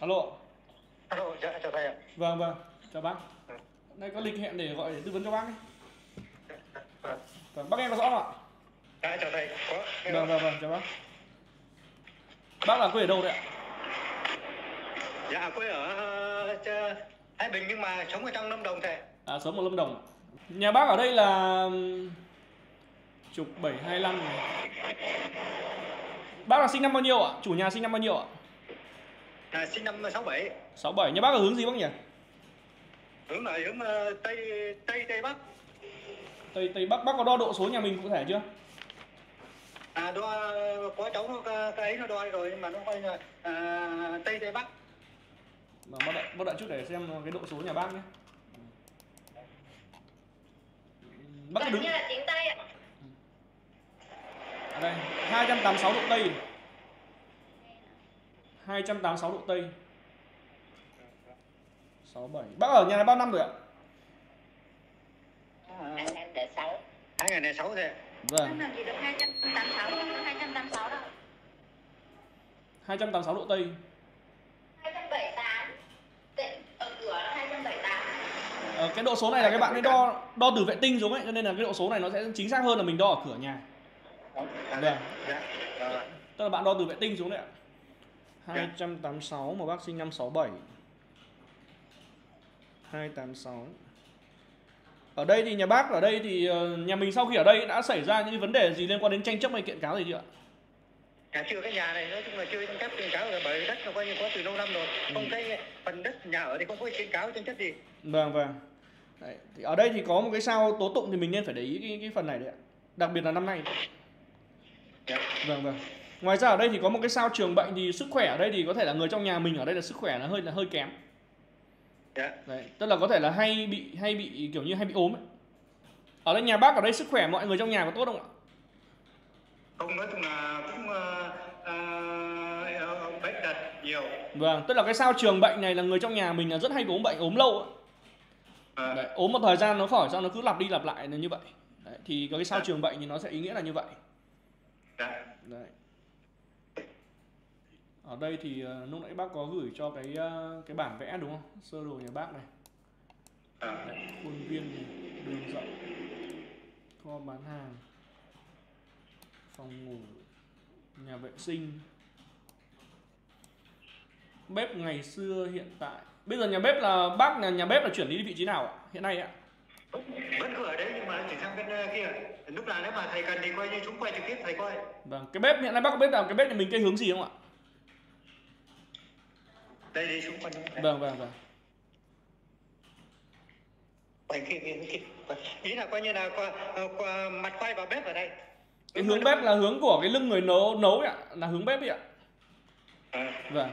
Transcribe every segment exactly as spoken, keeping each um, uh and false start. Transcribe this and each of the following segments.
Alo. Alo, dạ, chào thầy ạ. Vâng, vâng, chào bác. Đây có lịch hẹn để gọi để tư vấn cho bác đấy. Vâng. Vâng, bác nghe có rõ không ạ? Dạ, chào thầy. Có. Vâng, vâng, vâng, chào bác. Bác là quê ở đâu đấy ạ? Dạ, quê ở uh, Thái Bình nhưng mà sống ở trong Lâm Đồng thầy. À, sống ở Lâm Đồng. Nhà bác ở đây là trục bảy hai lăm này. Bác là sinh năm bao nhiêu ạ? Chủ nhà sinh năm bao nhiêu ạ? À, sinh năm sáu bảy. sáu bảy. Nhà bác ở hướng gì bác nhỉ? Hướng là hướng uh, Tây Tây Tây Bắc. Tây Tây Bắc. Bác có đo độ số nhà mình cụ thể chưa? À, đo có cháu nó cái ấy nó đo rồi nhưng mà nó coi là à, Tây Tây Bắc. Vâng, bác đợi, bác đợi chút để xem cái độ số nhà bác nhé. Bác cứ đứng. Như là chính Tây ạ. Ở đây, hai trăm tám mươi sáu độ Tây. hai trăm tám mươi sáu độ Tây. sáu bảy. Bác ở nhà này bao năm rồi ạ? hai nghìn không trăm lẻ sáu. hai nghìn không trăm lẻ sáu thầy. Vâng. Làm gì được hai trăm tám mươi sáu, hai trăm tám mươi sáu đâu. hai trăm tám mươi sáu độ Tây. hai trăm bảy mươi tám. Ở cửa là hai trăm bảy mươi tám. Ờ, cái độ số này là các bạn ấy đo đo từ vệ tinh xuống ấy, cho nên là cái độ số này nó sẽ chính xác hơn là mình đo ở cửa nhà. À, Vâng. dạ. Dạ. Tức là bạn đo từ vệ tinh xuống đấy ạ. hai trăm tám mươi sáu mà bác sinh năm sáu bảy. hai trăm tám mươi sáu. Ở đây thì nhà bác ở đây thì nhà mình sau khi ở đây đã xảy ra những vấn đề gì liên quan đến tranh chấp hay kiện cáo gì chưa ạ? Cả chưa, cái nhà này nói chung là chưa tranh chấp kiện cáo rồi, bởi đất nó coi như có từ lâu năm rồi. Ừ. Không cái phần đất nhà ở thì không có kiện cáo tranh chấp gì. Vâng, vâng. Đấy, thì ở đây thì có một cái sao tố tụng thì mình nên phải để ý cái, cái phần này đấy ạ. Đặc biệt là năm nay. Dạ. Vâng, vâng. Ngoài ra ở đây thì có một cái sao trường bệnh thì sức khỏe ở đây thì có thể là người trong nhà mình ở đây là sức khỏe là hơi là hơi kém. Dạ. Đấy, tức là có thể là hay bị hay bị kiểu như hay bị ốm ấy. Ở đây nhà bác ở đây sức khỏe mọi người trong nhà có tốt không ạ? Không, nói chung là cũng uh, uh, bệnh tật nhiều. Vâng, tức là cái sao trường bệnh này là người trong nhà mình là rất hay ốm bệnh, ốm lâu ấy. À. Đấy, ốm một thời gian nó khỏi sao nó cứ lặp đi lặp lại là như vậy. Đấy, thì có cái sao trường bệnh thì nó sẽ ý nghĩa là như vậy. Dạ. Đấy. Ở đây thì uh, lúc nãy bác có gửi cho cái uh, cái bản vẽ đúng không? Sơ đồ nhà bác này. À. Đấy, khuôn viên này, đường rộng, kho bán hàng, phòng ngủ, nhà vệ sinh, bếp ngày xưa hiện tại. Bây giờ nhà bếp là bác là nhà bếp là chuyển đi vị trí nào ạ? Hiện nay ạ? Vẫn cứ ở đấy nhưng mà chuyển sang bên kia. Lúc nào nếu mà thầy cần thì coi như chúng quay trực tiếp thầy coi. Vâng, cái bếp hiện nay bác có biết là cái bếp nhà mình cái hướng gì không ạ? Đây đi xuống quanh. Vâng, vâng, vâng. Quay kia kia kia. Ý là coi như là qua, qua mặt quay vào bếp ở đây. Cái hướng bếp là hướng của cái lưng người nấu nấu ạ, là hướng bếp ấy ạ. À. Vâng.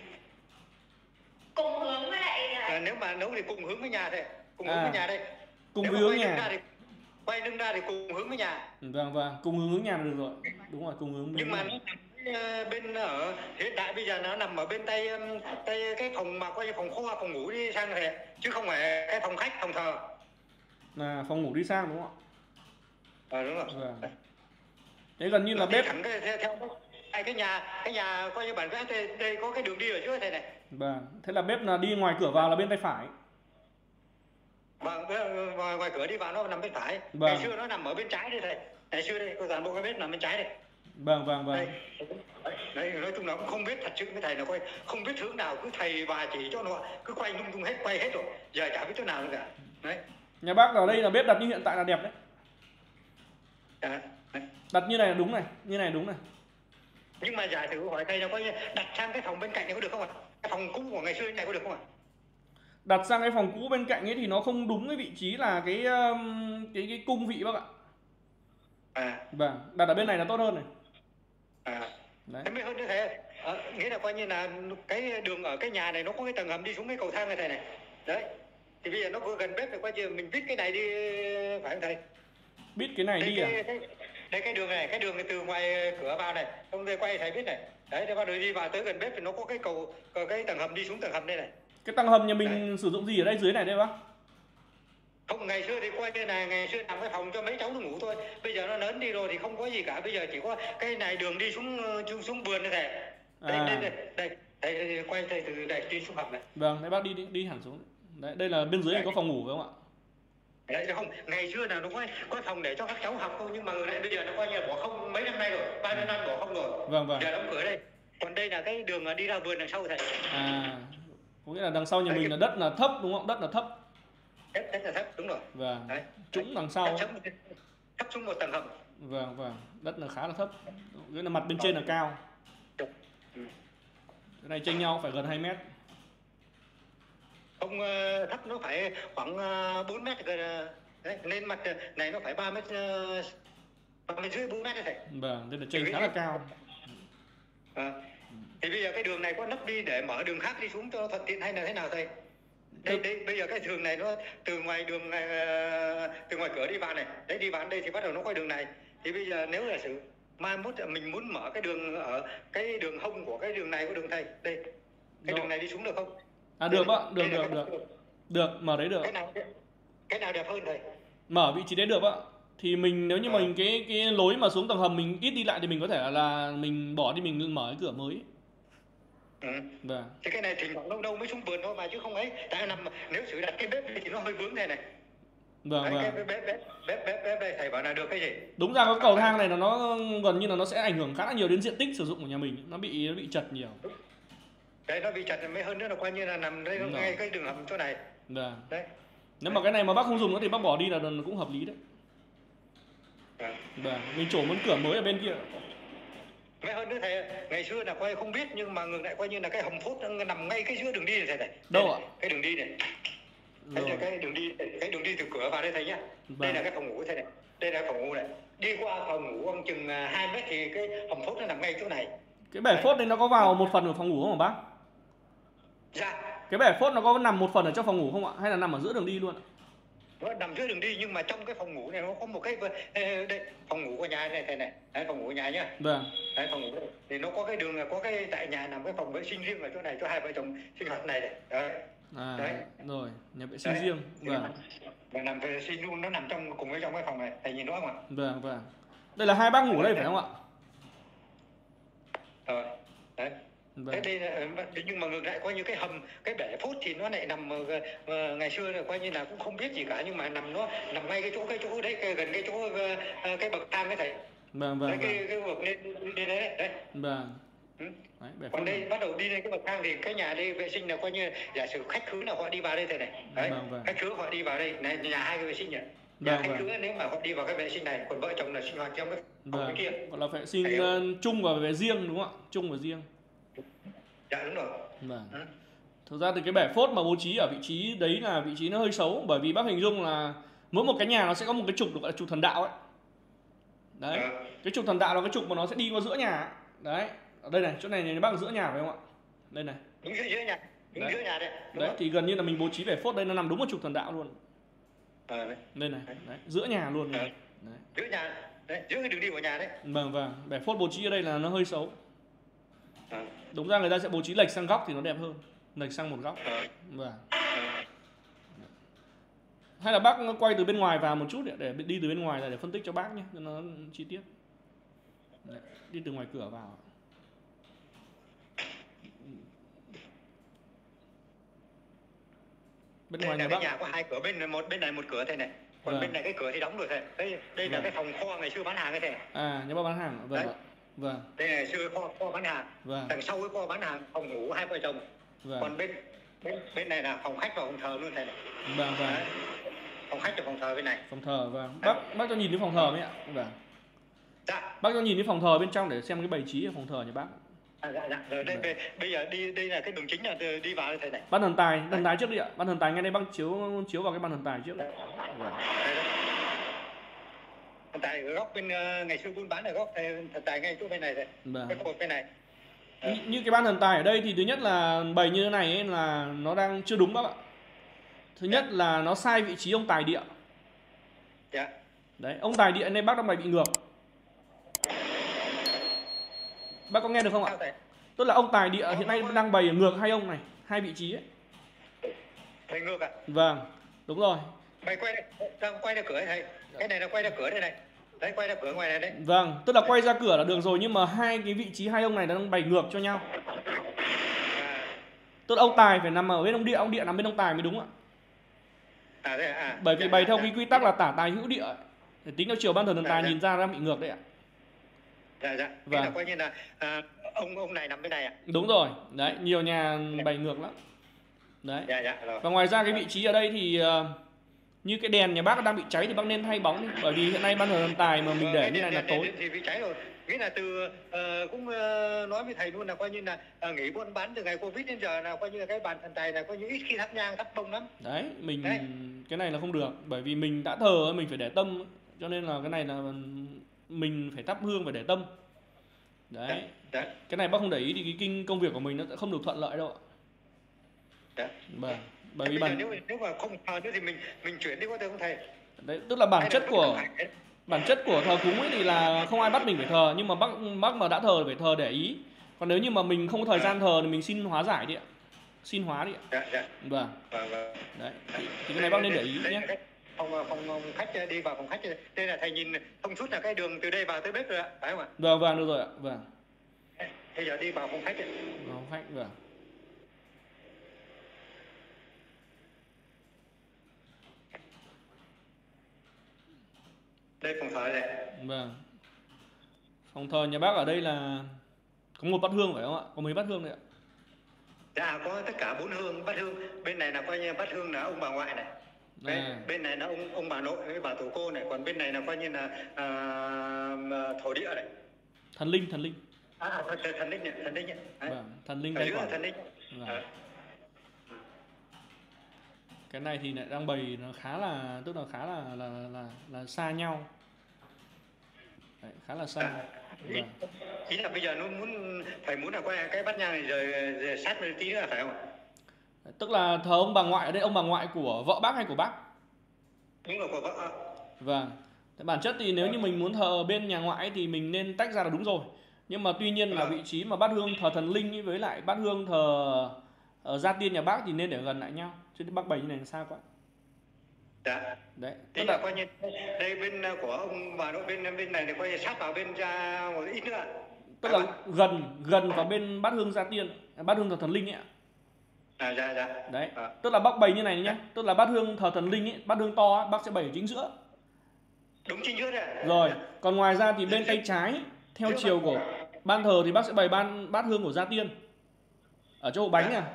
Cùng hướng với lại à, nếu mà nấu thì cùng hướng với nhà đây, cùng à, hướng với nhà đây. Cùng nếu với hướng nhà. Thì, quay lưng ra thì cùng hướng với nhà. Vâng, vâng, cùng hướng hướng nhà là được rồi. Đúng rồi, cùng hướng. Nhưng mà nó bên ở hiện tại bây giờ nó nằm ở bên tây tây cái phòng mà coi như phòng kho, phòng ngủ đi sang này, chứ không phải cái phòng khách, phòng thờ. Là phòng ngủ đi sang đúng không ạ? À, đúng rồi. Vâng. Thế gần như là bếp thẳng cái, theo, theo cái, cái nhà cái nhà coi như bản vẽ đây, đây có cái đường đi ở trước thầy này. Vâng, thế là bếp là đi ngoài cửa vào là bên tay phải. Vâng, ngoài, ngoài cửa đi vào nó nằm bên phải. Vâng. Ngày xưa nó nằm ở bên trái đây thầy. Ngày xưa đây, có toàn bộ cái bếp nằm bên trái đây. Vâng, vâng, vâng. Đây. Đấy, nói chung là cũng không biết thật sự cái thầy nó quay, không biết hướng nào, cứ thầy và chỉ cho nó cứ quay lung tung hết, quay hết rồi. Giờ chả biết chỗ nào nữa cả. Đấy. Nhà bác ở đây là bếp đặt như hiện tại là đẹp đấy. À, đấy. Đặt như này là đúng này, như này đúng này. Nhưng mà giả thử hỏi thầy nó coi đặt sang cái phòng bên cạnh này có được không ạ? Cái phòng cũ của ngày xưa này có được không ạ? Đặt sang cái phòng cũ bên cạnh ấy thì nó không đúng cái vị trí là cái cái cái cung vị bác ạ. À. Vâng, đặt ở bên này là tốt hơn này. À. Đấy. Thế mới hơn như thế. À, nghĩa là coi như là cái đường ở cái nhà này nó có cái tầng hầm đi xuống cái cầu thang này thầy này. Đấy. Thì bây giờ nó vừa gần bếp thì coi như mình biết cái này đi phải không thầy? Biết cái này đây, đi cái, à? Cái, đây cái đường này, cái đường này từ ngoài cửa vào này, không đây quay thầy biết này. Đấy, thì bắt đầu đi vào tới gần bếp thì nó có cái cầu, có cái tầng hầm đi xuống tầng hầm đây này. Cái tầng hầm nhà mình đấy. Sử dụng gì ở đây dưới này đây bác? Không, ngày xưa thì quay đây này, ngày xưa làm cái phòng cho mấy cháu nó ngủ thôi. Bây giờ nó lớn đi rồi thì không có gì cả, bây giờ chỉ có cái này đường đi xuống xuống, xuống vườn này thầy. Đây, à. đây, đây, đây. Đây quay đây từ đây đi xuống hầm này. Vâng, đấy bác đi đi, đi hẳn xuống. Đấy, đây là bên dưới này có phòng ngủ phải không ạ? Đấy không, ngày xưa nào nó có có phòng để cho các cháu học không, nhưng mà lại bây giờ nó coi như là bỏ không mấy năm nay rồi, ba mươi năm bỏ không rồi. Vâng vâng. Giờ đóng cửa đây. Còn đây là cái đường đi ra vườn đằng sau thầy. À, có nghĩa là đằng sau nhà mình là đất là thấp đúng không? Đất là thấp. Đất, đất là thấp, đúng rồi. Vâng. Đấy. Trũng đằng sau. Thấp, thấp xuống một tầng hầm. Vâng vâng, đất là khá là thấp. Nghĩa là mặt bên trên là cao. Ừ. Cái này chênh nhau phải gần hai mét. Không, thấp nó phải khoảng bốn mét. Đấy, lên mặt này nó phải ba mét, ba mét rưỡi, bốn mét đấy thầy. Vâng, đây là chênh khá là cao. À, thì bây giờ cái đường này có nấp đi để mở đường khác đi xuống cho thuận tiện hay là thế nào thầy? Đây, đây bây giờ cái đường này nó từ ngoài đường này, từ ngoài cửa đi vào này, đấy đi vào đây thì bắt đầu nó có đường này. Thì bây giờ nếu là sự mai mốt mình muốn mở cái đường ở cái đường hông của cái đường này có đường thầy, đây cái đường này đi xuống được không? À được ạ, được được được. Được, mở đấy được. Cái nào cái nào đẹp hơn thầy? Mở vị trí đấy được ạ. Thì mình nếu như à. mình cái cái lối mà xuống tầng hầm mình ít đi lại thì mình có thể là, là mình bỏ đi, mình mở cái cửa mới. Ừ. Vâng. Thì cái này thỉnh thoảng đâu đâu mới xuống vườn thôi mà chứ không ấy. Tại nằm nếu xử đặt cái bếp thì nó hơi vướng thế này. Vâng. Đấy, vâng. Cái bếp bếp bếp bếp bếp đây thầy bảo là được cái gì? Đúng ra cái cầu thang này là nó gần như là nó sẽ ảnh hưởng khá là nhiều đến diện tích sử dụng của nhà mình, nó bị nó bị chật nhiều. Đấy, nó bị chật mới hơn nữa là coi như là nằm đây ngay cái đường hầm chỗ này. Vâng. Đấy. Nếu mà cái này mà bác không dùng nữa thì bác bỏ đi là cũng hợp lý đấy. Vâng. Vâng, mình trổ một cửa mới ở bên kia. Mấy hơn nữa thầy, ngày xưa là coi không biết nhưng mà ngược lại coi như là cái hầm phốt nó nằm ngay cái giữa đường đi này thầy này. Đâu ạ? Cái đường đi này. Đây là cái đường đi, cái đường đi từ cửa vào đây thầy nhá. Vâng. Đây là cái phòng ngủ thầy này. Đây là phòng ngủ này. Đi qua phòng ngủ ông chừng hai mét thì cái hầm phốt nó nằm ngay chỗ này. Cái bể phốt này nó có vào một phần của phòng ngủ không hả bác? Dạ. Cái bể phốt nó có nằm một phần ở trong phòng ngủ không ạ? Hay là nằm ở giữa đường đi luôn ạ? Nó nằm giữa đường đi nhưng mà trong cái phòng ngủ này nó có một cái đây, phòng ngủ của nhà này thầy này. Đấy, phòng ngủ của nhà nhá. Vâng. Đấy, phòng ngủ này. Thì nó có cái đường là có cái tại nhà nằm cái phòng vệ sinh riêng ở chỗ này cho hai vợ chồng sinh hoạt này này. Đấy. À, đấy. Rồi, nhà vệ sinh đấy. riêng. Vâng. Và nằm vệ sinh luôn, nó nằm trong cùng với trong cái phòng này, thầy nhìn rõ không ạ? Vâng, vâng. Đây là hai bác ngủ đây phải không ạ? Rồi, đấy. Vâng. Thế đây là, nhưng mà ngược lại coi như cái hầm, cái bể phốt thì nó lại nằm uh, ngày xưa là coi như là cũng không biết gì cả nhưng mà nằm nó nằm ngay cái chỗ cái chỗ đấy cái, gần cái chỗ uh, cái bậc thang đấy thầy. Vâng vâng. Đấy, vâng. cái cái bậc lên đi đấy đấy. Vâng. Ừ. Đấy, bể còn đây này. bắt đầu đi lên cái bậc thang thì cái nhà đây vệ sinh là coi như giả sử khách khứa nào họ đi vào đây thầy này. Đấy. Vâng, vâng. Khách khứa họ đi vào đây, này nhà hai cái vệ sinh nhỉ. Vâng, khách vâng. khứa nếu mà họ đi vào cái vệ sinh này, còn vợ chồng là sinh hoạt trong cái phòng vâng. kia. Gọi là vệ sinh uh, chung và vệ riêng đúng không ạ? Chung và riêng. Dạ đúng rồi. Vâng. Ừ. Thực ra thì cái bể phốt mà bố trí ở vị trí đấy là vị trí nó hơi xấu, bởi vì bác hình dung là mỗi một cái nhà nó sẽ có một cái trục được gọi là trục thần đạo ấy. Đấy. À. Cái trục thần đạo là cái trục mà nó sẽ đi qua giữa nhà. Đấy. Ở đây này, chỗ này này bác ở giữa nhà phải không ạ? Đây này. Đúng giữa nhà. Đúng đấy. giữa nhà đây. Đúng đấy không? Thì gần như là mình bố trí bể phốt đây nó nằm đúng ở trục thần đạo luôn. À, đấy. Đây này, đấy, giữa nhà luôn. À. Đấy. Giữa nhà, đấy, giữa cái đường đi của nhà đấy. Vâng vâng, bể phốt bố trí ở đây là nó hơi xấu. À. Đúng ra người ta sẽ bố trí lệch sang góc thì nó đẹp hơn, lệch sang một góc. À. Vâng. À. Hay là bác quay từ bên ngoài vào một chút để đi từ bên ngoài để phân tích cho bác nhé, cho nó chi tiết. Đấy, đi từ ngoài cửa vào. Bên ngoài nhà, nhà bác nhà có hai cửa, bên một bên này một cửa thế này, còn vâng. bên này cái cửa thì đóng rồi thầy. Đây đây vâng. là cái phòng kho ngày xưa bán hàng cái thầy. À, nhà bác bán hàng. Vâng. Đấy. Vâng. Đây là xưa kho kho bán hàng. Vâng. Đằng sau cái kho bán hàng, phòng ngủ hai vợ chồng. Vâng. Còn bên bên bên này là phòng khách và phòng thờ luôn thầy này. Vâng vâng. Đấy. Phòng khách và phòng thờ bên này. Phòng thờ vâng. Bác bác cho nhìn cái phòng thờ mấy ạ? Vâng. Dạ. Bác cho nhìn cái phòng thờ bên trong để xem cái bày trí ở phòng thờ nhà bác. À, dạ, dạ. Rồi đây, bây, bây giờ đi đây là cái đường chính là đi vào đây thầy này. Ban thần tài, thần tài trước đi ạ. Ban thần tài ngay đây bác chiếu chiếu vào cái ban thần tài trước. Vâng. Thần tài ở góc bên uh, ngày xưa buôn bán ở góc thầy, thần tài ngay chỗ bên này thầy. Vâng. Cái cột bên này. Như, như cái ban thần tài ở đây thì thứ nhất là bày như thế này ấy, là nó đang chưa đúng các bạn. Thứ nhất dạ. là nó sai vị trí ông tài địa. Dạ. Đấy, ông tài địa nên bác đang bày bị ngược. Bác có nghe được không ạ? Tức là ông tài địa hiện nay đang bày ngược hai ông này, hai vị trí ấy. Bày ngược ạ? À? Vâng, đúng rồi. Bày quay đây, đang quay ra cửa này thầy. Cái này là quay ra cửa đây này. Đấy, quay ra cửa ngoài này đấy. Vâng, tức là quay ra cửa là được rồi nhưng mà hai cái vị trí hai ông này đang bày ngược cho nhau. Tức là ông tài phải nằm ở bên ông địa, ông địa nằm bên ông tài mới đúng ạ. À, thế à? Bởi vì Dạ, bày dạ, theo dạ. cái quy tắc là tả tài hữu địa, để tính theo chiều ban thần thần Dạ, tài dạ. nhìn ra đang bị ngược đấy ạ. Dạ, dạ. Thế Vâng. là coi như là à, ông ông này nằm bên này ạ. Đúng rồi, đấy, nhiều nhà bày ngược lắm. Đấy. Dạ, dạ, rồi. Và ngoài ra cái vị trí ở đây thì uh, như cái đèn nhà bác đang bị cháy thì bác nên thay bóng đi. Bởi vì hiện nay ban thần thần tài mà mình Vâng, để cái như này đèn- là đèn- tối. đèn thì bị cháy rồi. Nghĩa là từ ờ, cũng ờ, nói với thầy luôn là coi như là ờ, nghỉ buôn bán từ ngày Covid đến giờ là coi như là cái bàn thần tài này coi như ít khi thắp nhang thắp bông lắm. Đấy, mình Đấy. cái này là không được, bởi vì mình đã thờ mình phải để tâm, cho nên là cái này là mình phải thắp hương phải để tâm. Đấy. Dạ. Cái này bác không để ý thì cái kinh công việc của mình nó sẽ không được thuận lợi đâu ạ. Dạ. Vâng. Bởi vì Bây giờ bản nếu nếu mà không thờ nữa thì mình mình chuyển đi có được không thầy? đấy, tức là bản Hay là chất vẫn của phải- bản chất của thờ cúng ấy thì là không ai bắt mình phải thờ, nhưng mà bác bác mà đã thờ thì phải thờ để ý. Còn nếu như mà mình không có thời gian thờ thì mình xin hóa giải đi ạ. Xin hóa đi ạ. Dạ, dạ. Vâng. Vâng, vâng. Đấy. Thì, thì cái này bác nên để ý Đây- nhé. đây- Phòng, phòng, phòng khách đi vào phòng khách đây là thầy nhìn thông suốt là cái đường từ đây vào tới bếp rồi ạ, phải không ạ? Vâng, vâng, được rồi ạ. Vâng. Bây giờ đi vào phòng khách. Phòng khách, vâng. Đây phòng thờ này. Vâng. Phòng thờ nhà bác ở đây là có một bát hương phải không ạ? Có mấy bát hương đấy ạ? Dạ, có tất cả bốn hương, bát hương. Bên này là coi như bát hương là ông bà ngoại này. Bên, À. bên này là ông ông bà nội với bà tổ cô này, còn bên này là coi như là à, thổ địa này. Thần linh, thần linh. À, à thần, thần linh này, thần linh này. Đấy. Vâng, thần linh Ở cái giữa là quả. thần linh. Vâng. À. Cái này thì lại đang bày nó khá là, tức là khá là là là, là xa nhau. Đấy, khá là xa. Vâng. Ý là bây giờ nó muốn phải muốn là coi cái bát nhang này rời, rời sát lên tí nữa phải không ạ? Tức là thờ ông bà ngoại ở đây, ông bà ngoại của vợ bác hay của bác? Đúng rồi, của vợ ạ. Vâng. Thế bản chất thì nếu như mình muốn thờ bên nhà ngoại thì mình nên tách ra là đúng rồi. Nhưng mà tuy nhiên là vị trí mà bát hương thờ thần linh ấy với lại bát hương thờ ở gia tiên nhà bác thì nên để gần lại nhau. Chứ bác bày như này là xa quá. Dạ. Đấy. Thế Tức là là coi như đây bên của ông bà nội bên bên này thì coi như sát vào bên ra một ít nữa. tức là gần gần vào bên bát hương gia tiên, bát hương thờ thần linh ấy ạ. À, dạ, dạ. Đấy. À. Tức là bác bày như này nhá. Tức là bát hương thờ thần linh ấy, bát hương to ấy, bác sẽ bày ở chính giữa. Đúng chính giữa đấy. Rồi, còn ngoài ra thì bên tay trái theo chiều của ban thờ thì bác sẽ bày ban bát hương của gia tiên ở chỗ hộp bánh nè.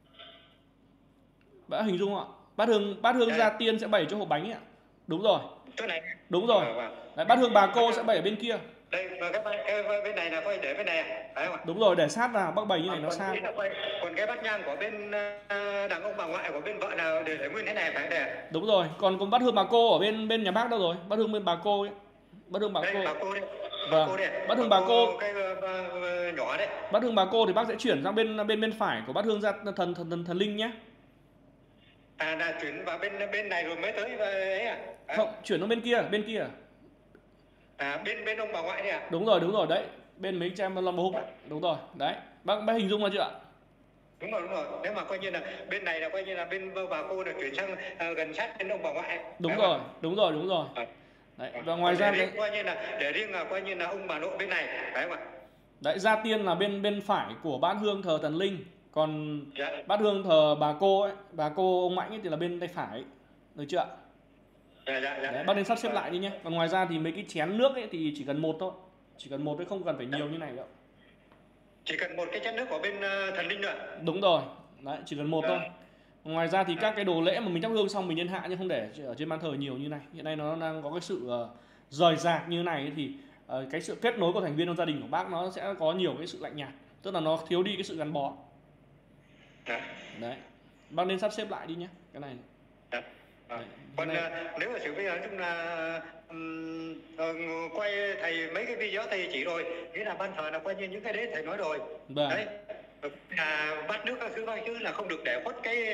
Bác hình dung không ạ? Bát hương bát hương gia tiên sẽ bày ở chỗ hộp bánh ấy ạ. Đúng rồi. Chỗ này. Đúng rồi. Đấy, bát hương bà cô sẽ bày ở bên kia. Đây và cái, cái, cái bên này là coi để bên này phải không ạ? Đúng rồi, để sát vào, bác bày như này nó xa. Còn cái bát nhang của bên đàn ông bà ngoại của bên vợ nào để, để nguyên thế này phải để. Đúng rồi, còn còn bát hương bà cô ở bên bên nhà bác đâu rồi? Bát hương bên bà cô ấy. Bát hương bà Đây, cô. bà cô đây. Vâng. Cô đây. Bát hương bà cô. Cái uh, nhỏ đấy. Bát hương bà cô thì bác sẽ chuyển sang bên bên bên phải của bát hương gia thần thần thần, thần linh nhé. À, là chuyển vào bên bên này rồi mới tới ấy à? À. Không, chuyển sang bên kia, bên kia. À, bên bên ông bà ngoại đấy à? Đúng rồi, đúng rồi đấy. Bên mấy trăm lon bố. Đúng rồi, đấy. Bác bác hình dung ra chưa ạ? Đúng rồi, đúng rồi. Nếu mà coi như là bên này là coi như là bên bà cô là chuyển sang uh, gần sát bên ông bà ngoại. Đúng rồi, rồi, đúng rồi, đúng rồi. À. Đấy, và ngoài ra để cái riêng, coi như là để riêng là coi như là ông bà nội bên này, phải không ạ? đấy, gia tiên là bên bên phải của bát hương thờ thần linh, còn Dạ. bát hương thờ bà cô ấy, bà cô ông Mạnh ấy thì là bên tay phải. Được chưa ạ? Dạ, dạ, dạ. Đấy, bác nên sắp xếp lại đi nhé. Còn ngoài ra thì mấy cái chén nước ấy thì chỉ cần một thôi. Chỉ cần một thôi, không cần phải nhiều như này đâu. Chỉ cần một cái chén nước của bên uh, thần linh nữa. Đúng rồi. Đấy, chỉ cần một thôi. Ngoài ra thì các cái đồ lễ mà mình thắp hương xong mình nên hạ, nhưng không để ở trên bàn thờ nhiều như này. Hiện nay nó đang có cái sự uh, rời rạc như này thì uh, cái sự kết nối của thành viên trong gia đình của bác nó sẽ có nhiều cái sự lạnh nhạt, tức là nó thiếu đi cái sự gắn bó. Dạ. Đấy. Bác nên sắp xếp lại đi nhé, cái này. Dạ. À. Đấy. Còn Này... uh, nếu mà xử bây giờ chúng là um, uh, quay thầy mấy cái video thầy chỉ rồi, nghĩa là ban thờ là coi như những cái đấy thầy nói rồi. Vâng. Đấy. À, bát nước các thứ nói chứ là không được để khuất cái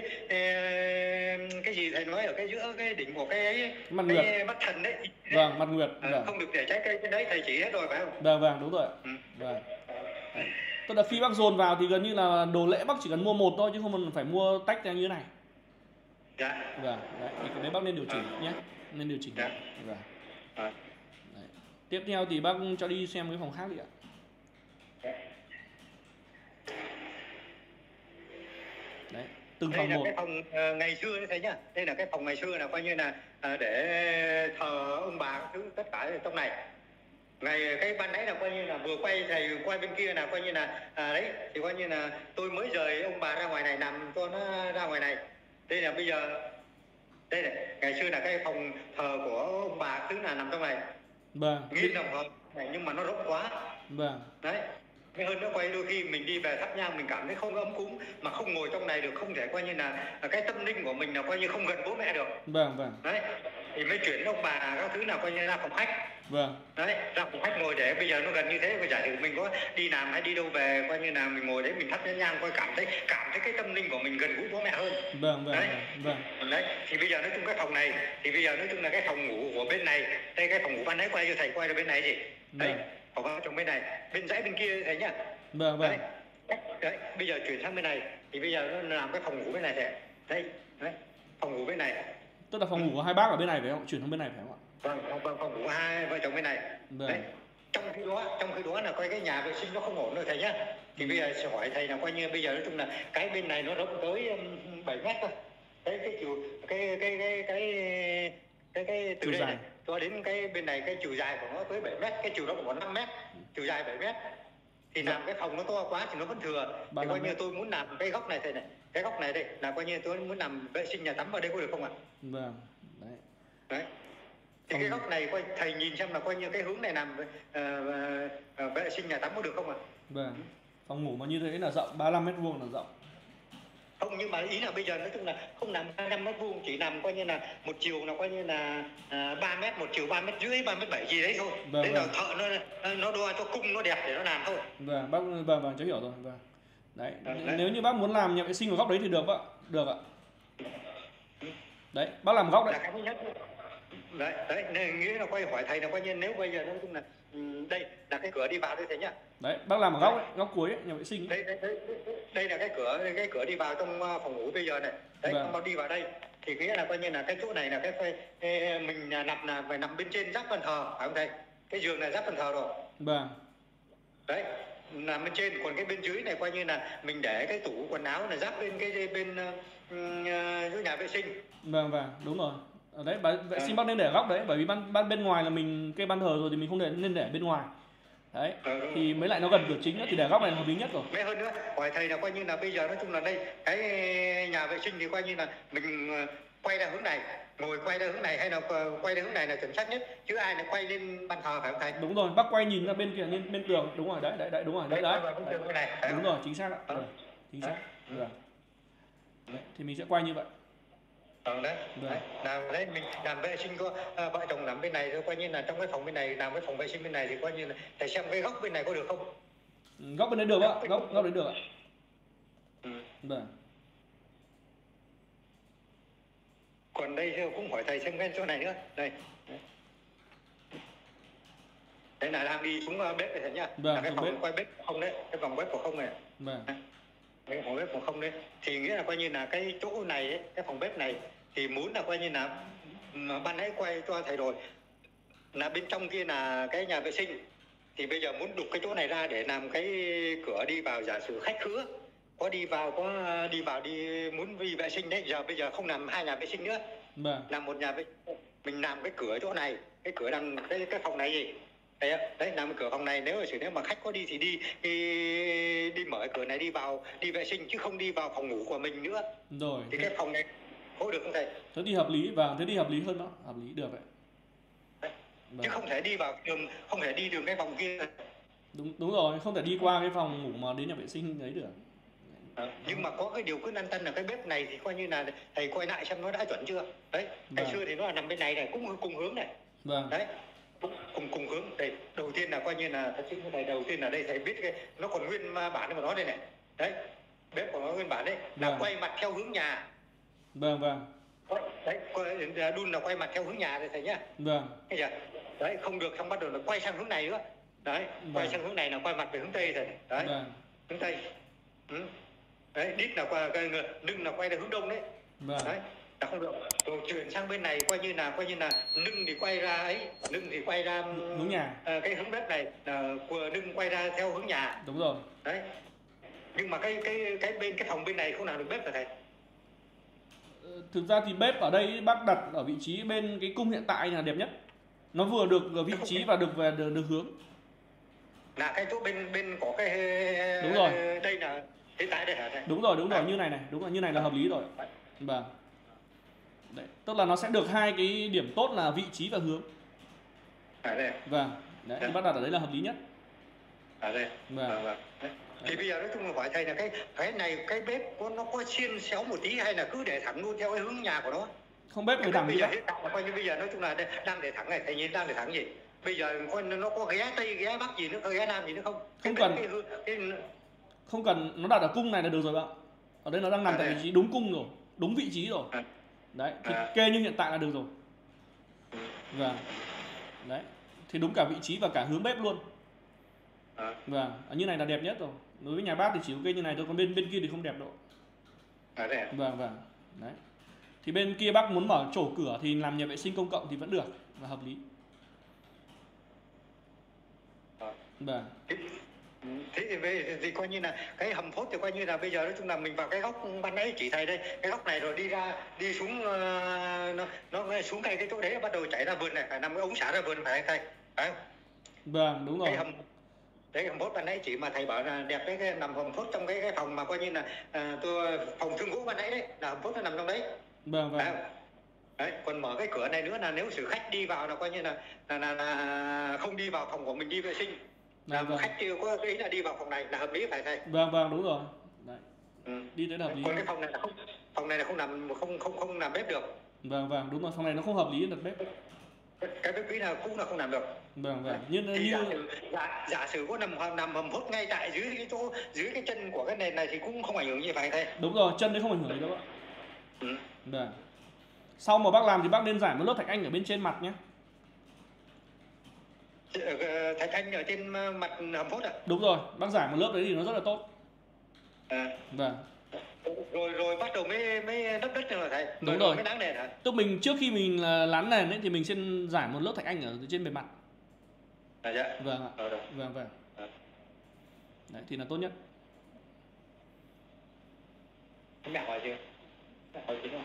cái gì thầy nói ở cái giữa cái đỉnh của cái ấy, mặt cái nguyệt. bát thần đấy. Vâng, mặt nguyệt. À, vâng. Không được để trái cây trên đấy thầy chỉ hết rồi phải không? Vâng, vâng, đúng rồi. Ừ. Vâng. Đấy. Tức là khi bác dồn vào thì gần như là đồ lễ bác chỉ cần mua một thôi chứ không cần phải mua tách ra như thế này. Dạ. Vâng, đấy, thì cái đấy bác nên điều chỉnh à. nhé, nên điều chỉnh. Dạ. Vâng. À. Đấy. Tiếp theo thì bác cho đi xem cái phòng khác đi ạ. từng đây phòng là một. cái phòng uh, ngày xưa đấy thầy nhá. Đây là cái phòng ngày xưa là coi như là uh, để thờ ông bà các thứ tất cả ở trong này. Ngày cái ban nãy là coi như là vừa quay thầy quay bên kia là coi như là à, đấy thì coi như là tôi mới rời ông bà ra ngoài này nằm cho nó ra ngoài này. Đây là bây giờ đây này, ngày xưa là cái phòng thờ của ông bà thứ là nằm trong này. Vâng. Nghìn đồng hợp này nhưng mà nó rộng quá. Vâng. Đấy. Cái hơn nữa quay đôi khi mình đi về thắp nhang mình cảm thấy không ấm cúng mà không ngồi trong này được, không thể coi như là, là cái tâm linh của mình là coi như không gần bố mẹ được. Vâng vâng. Đấy. Thì mới chuyển ông bà các thứ nào coi như ra phòng khách. Vâng. Đấy, ra phòng khách ngồi để bây giờ nó gần như thế, bây giờ thì mình có đi làm hay đi đâu về coi như là mình ngồi đấy mình thắp nén nhang coi cảm thấy cảm thấy cái tâm linh của mình gần gũi bố mẹ hơn. Vâng vâng. Đấy. Vâng. Đấy, thì bây giờ nói chung cái phòng này thì bây giờ nói chung là cái phòng ngủ của bên này, đây cái phòng ngủ ban nãy quay cho thầy quay ra bên này gì. Đấy, Vâng. phòng vào trong bên này, bên dãy bên kia thầy nhá. Vâng vâng. Đấy. Đấy, bây giờ chuyển sang bên này thì bây giờ nó làm cái phòng ngủ bên này thầy. Đây, đấy, phòng ngủ bên này. Tức là phòng ngủ của hai bác ở bên này phải không? Chuyển sang bên này phải không ạ? Vâng, vâng, phòng ngủ hai vợ chồng bên này. Vâng. Đấy. Trong khi đó, trong khi đó là coi cái nhà vệ sinh nó không ổn rồi thầy nhá. Thì bây giờ sẽ hỏi thầy là coi như bây giờ nói chung là cái bên này nó rộng tới bảy mét thôi. Cái cái chiều cái cái cái cái cái cái từ chiều đây dài này cho đến cái bên này cái chiều dài của nó tới bảy mét, cái chiều rộng của nó năm mét, chiều dài bảy mét. Thì làm cái phòng nó to quá thì nó vẫn thừa. Thì coi như tôi muốn làm cái góc này thầy này, cái góc này đây là coi như tôi muốn làm vệ sinh nhà tắm ở đây có được không ạ? Vâng. Đấy. Đấy. Thì cái góc này coi thầy nhìn xem là coi như cái hướng này làm uh, uh, vệ sinh nhà tắm có được không ạ? Vâng. Phòng ngủ mà như thế là rộng ba mươi lăm mét vuông là rộng. Không, nhưng mà ý là bây giờ nói chung là không nằm ba mươi lăm mét vuông, chỉ nằm coi như là một chiều là coi như là uh, ba mét, một chiều ba mét rưỡi, ba mét bảy gì đấy thôi. Vâng, đấy vâng. là thợ nó nó đo cho cung nó đẹp để nó làm thôi. Vâng, bác vâng vâng cháu hiểu rồi. Vâng. Đấy. Đấy. Nếu như bác muốn làm nhà vệ sinh ở góc đấy thì được ạ. Được ạ. Đấy, bác làm góc đấy. Là cái thứ nhất. Đấy, đấy, nên nghĩa là quay hỏi thầy là coi như nếu bây giờ nói chung là um, đây là cái cửa đi vào đây thầy nhá. Đấy, bác làm ở góc ấy, góc cuối ấy, nhà vệ sinh ấy. Đây, đây, đây, đây là cái cửa, cái cửa đi vào trong phòng ngủ bây giờ này. Đấy, Vâng. con đi vào đây thì nghĩa là coi như là cái chỗ này là cái, cái mình nằm là phải nằm bên trên giáp bàn thờ, phải không thầy? Cái giường này giáp bàn thờ rồi. Vâng. Đấy, nằm bên trên, còn cái bên dưới này coi như là mình để cái tủ quần áo là giáp bên cái bên uh, uh, nhà vệ sinh. Vâng vâng, đúng rồi. Ở đấy, vệ sinh bác nên để ở góc đấy, bởi vì ban, ban bên ngoài là mình cái ban thờ rồi thì mình không để nên để bên ngoài. Đấy, ừ, thì mới lại nó gần cửa chính nữa thì để góc này là hợp lý nhất rồi. Mấy hơn nữa, hỏi thầy là coi như là bây giờ nói chung là đây cái nhà vệ sinh thì coi như là mình quay ra hướng này, ngồi quay ra hướng này hay là quay ra hướng này là chuẩn xác nhất, chứ ai lại quay lên ban thờ phải không thầy? Đúng rồi, bác quay nhìn ra bên kia bên, bên tường, đúng rồi đấy, đấy, đấy đúng rồi, đấy đấy. đấy, đấy. đấy. đấy. Đúng rồi, chính xác ạ. Rồi, chính xác. Rồi. Đấy, thì mình sẽ quay như vậy. Ờ đấy, đấy. Làm đấy mình làm vệ sinh có à, vợ chồng làm bên này thôi, coi như là trong cái phòng bên này làm cái phòng vệ sinh bên này thì coi như là thầy xem cái góc bên này có được không? Góc bên đấy được ạ, góc góc đấy được ạ. Ừ. Vâng. Còn đây cũng hỏi thầy xem cái chỗ này nữa, đây. Đây là đang đi xuống bếp này thầy nhá. Vâng, là cái phòng bếp. quay bếp không đấy, cái phòng bếp của không này. Vâng. Cái phòng bếp của không đấy, thì nghĩa là coi như là cái chỗ này ấy, cái phòng bếp này thì muốn là coi như là ban nãy quay cho thầy rồi là bên trong kia là cái nhà vệ sinh, thì bây giờ muốn đục cái chỗ này ra để làm cái cửa đi vào, giả sử khách khứa có đi vào có đi vào đi muốn đi vệ sinh đấy, giờ bây giờ không làm hai nhà vệ sinh nữa. Vâng. Làm một nhà vệ sinh, mình làm cái cửa chỗ này, cái cửa đằng cái cái phòng này gì đấy, đấy làm cái cửa phòng này, nếu mà nếu mà khách có đi thì đi đi, đi mở cửa này đi vào đi vệ sinh chứ không đi vào phòng ngủ của mình nữa. Rồi. Thì cái phòng này có được không thầy? Thế thì hợp lý, và thế thì hợp lý hơn đó, hợp lý được đấy. Chứ không thể đi vào đường, không thể đi đường cái phòng kia. Đúng đúng rồi, không thể đi qua cái phòng ngủ mà đến nhà vệ sinh đấy được. À, nhưng mà có cái điều cứ lăn tăn là cái bếp này thì coi như là thầy quay lại xem nó đã chuẩn chưa. Đấy, ngày Vâng. xưa thì nó là nằm bên này này, cũng cùng hướng này. Vâng. Đấy, cũng cùng cùng hướng. Đây, đầu tiên là coi như là thật sự cái này đầu tiên là đây thầy biết cái nó còn nguyên bản của nó đây này. Đấy, bếp của nó nguyên bản đấy, là Vâng. quay mặt theo hướng nhà. Vâng vâng. Đấy, đun là quay mặt theo hướng nhà đây thầy nhá. Vâng. Thấy chưa? Đấy, không được xong bắt đầu là quay sang hướng này nữa. Đấy, quay Vâng. sang hướng này là quay mặt về hướng tây rồi. Đấy. Vâng. Hướng tây. Ừ. Đấy, đít là qua lưng là quay ra hướng đông đấy. Vâng. Đấy, là không được. Rồi chuyển sang bên này coi như là coi như là lưng thì quay ra ấy, lưng thì quay ra hướng nhà. À, cái hướng bếp này là lưng quay ra theo hướng nhà. Đúng rồi. Đấy. Nhưng mà cái cái cái bên cái phòng bên này không làm được bếp rồi thầy. thực ra thì bếp ở đây bác đặt ở vị trí bên cái cung hiện tại là đẹp nhất. Nó vừa được vị trí và được về được, được hướng. Là cái chỗ bên bên có cái đúng rồi. Đây là hiện tại đây hả thầy? Đúng rồi, đúng rồi, à. như này này, đúng rồi, như này là hợp lý rồi. Vâng. Đấy, tức là nó sẽ được hai cái điểm tốt là vị trí và hướng. À đây. Vâng. Đấy, thì bác đặt ở đấy là hợp lý nhất. À đây. Vâng. Vâng, vâng. Thì bây giờ nói chung là hỏi thầy là cái cái này cái bếp có nó có xiên xéo một tí hay là cứ để thẳng luôn theo cái hướng nhà của nó? Không, bếp cái thẳng bây giờ hiện tại là coi như bây giờ nói chung là đang để thẳng này, thầy nhìn đang để thẳng gì? Bây giờ nó có ghé tây ghé bắc gì nữa, có ghé nam gì nữa không? Không cần. Cái, cái... Không cần, nó đặt ở cung này là được rồi bạn. Ở đây nó đang nằm à, tại vị trí đúng cung rồi, đúng vị trí rồi. À. Đấy, thì à. kê như hiện tại là được rồi. Vâng. Đấy, thì đúng cả vị trí và cả hướng bếp luôn. À. Vâng, như này là đẹp nhất rồi. Đối với nhà bác thì chỉ ok như này thôi, còn bên bên kia thì không đẹp đâu. À, đây à? Vâng, vâng. Đấy. Thì bên kia bác muốn mở chỗ cửa thì làm nhà vệ sinh công cộng thì vẫn được và hợp lý. À. Vâng. Thế thì, thì, thì coi như là cái hầm phốt thì coi như là bây giờ nói chung là mình vào cái góc ban nãy chỉ thầy đây, cái góc này rồi đi ra đi xuống uh, nó nó xuống ngay cái chỗ đấy bắt đầu chảy ra vườn này, phải nằm cái ống xả ra vườn phải thầy, phải không? Vâng, đúng rồi. Cái hầm đấy hầm phốt ban nãy chỉ mà thầy bảo là đẹp đấy, cái nằm hầm phốt trong cái cái phòng mà coi như là uh, tôi phòng thương gỗ ban nãy đấy là hầm phốt nó nằm trong đấy. Vâng, vâng. Đấy. Đấy, còn mở cái cửa này nữa là nếu xử khách đi vào là coi như là là, là, là không đi vào phòng của mình đi vệ sinh. Là vâng. Khách kêu có ý là đi vào phòng này là hợp lý phải thầy? Vâng, vâng, đúng rồi. Đấy. Ừ. Đi tới là hợp lý. Còn cái phòng này là không phòng này là không làm không không không làm bếp được. Vâng, vâng, đúng rồi, phòng này nó không hợp lý đặt bếp. Cái bếp quý nào cũng là không làm được. Vâng, vâng. Nhưng thì như giả sử, giả, giả sử có nằm nằm hầm hốt ngay tại dưới cái chỗ dưới cái chân của cái nền này thì cũng không ảnh hưởng gì phải thầy? Đúng rồi, chân đấy không ảnh hưởng gì đâu ạ. Ừ. Vâng. Sau mà bác làm thì bác nên giải một lớp thạch anh ở bên trên mặt nhé. Thạch anh ở trên mặt hầm phốt à? Đúng rồi, bác giải một lớp đấy thì nó rất là tốt. À. Vâng. Rồi rồi bắt đầu mới mới đắp đất nữa thầy. Đúng rồi, rồi mới láng nền hả? Tức mình trước khi mình lán nền ấy thì mình sẽ giải một lớp thạch anh ở trên bề mặt. À dạ. Vâng ạ. Ờ, vâng vâng. À. Đấy thì là tốt nhất. Mẹ hỏi chưa? Mẹ hỏi chưa?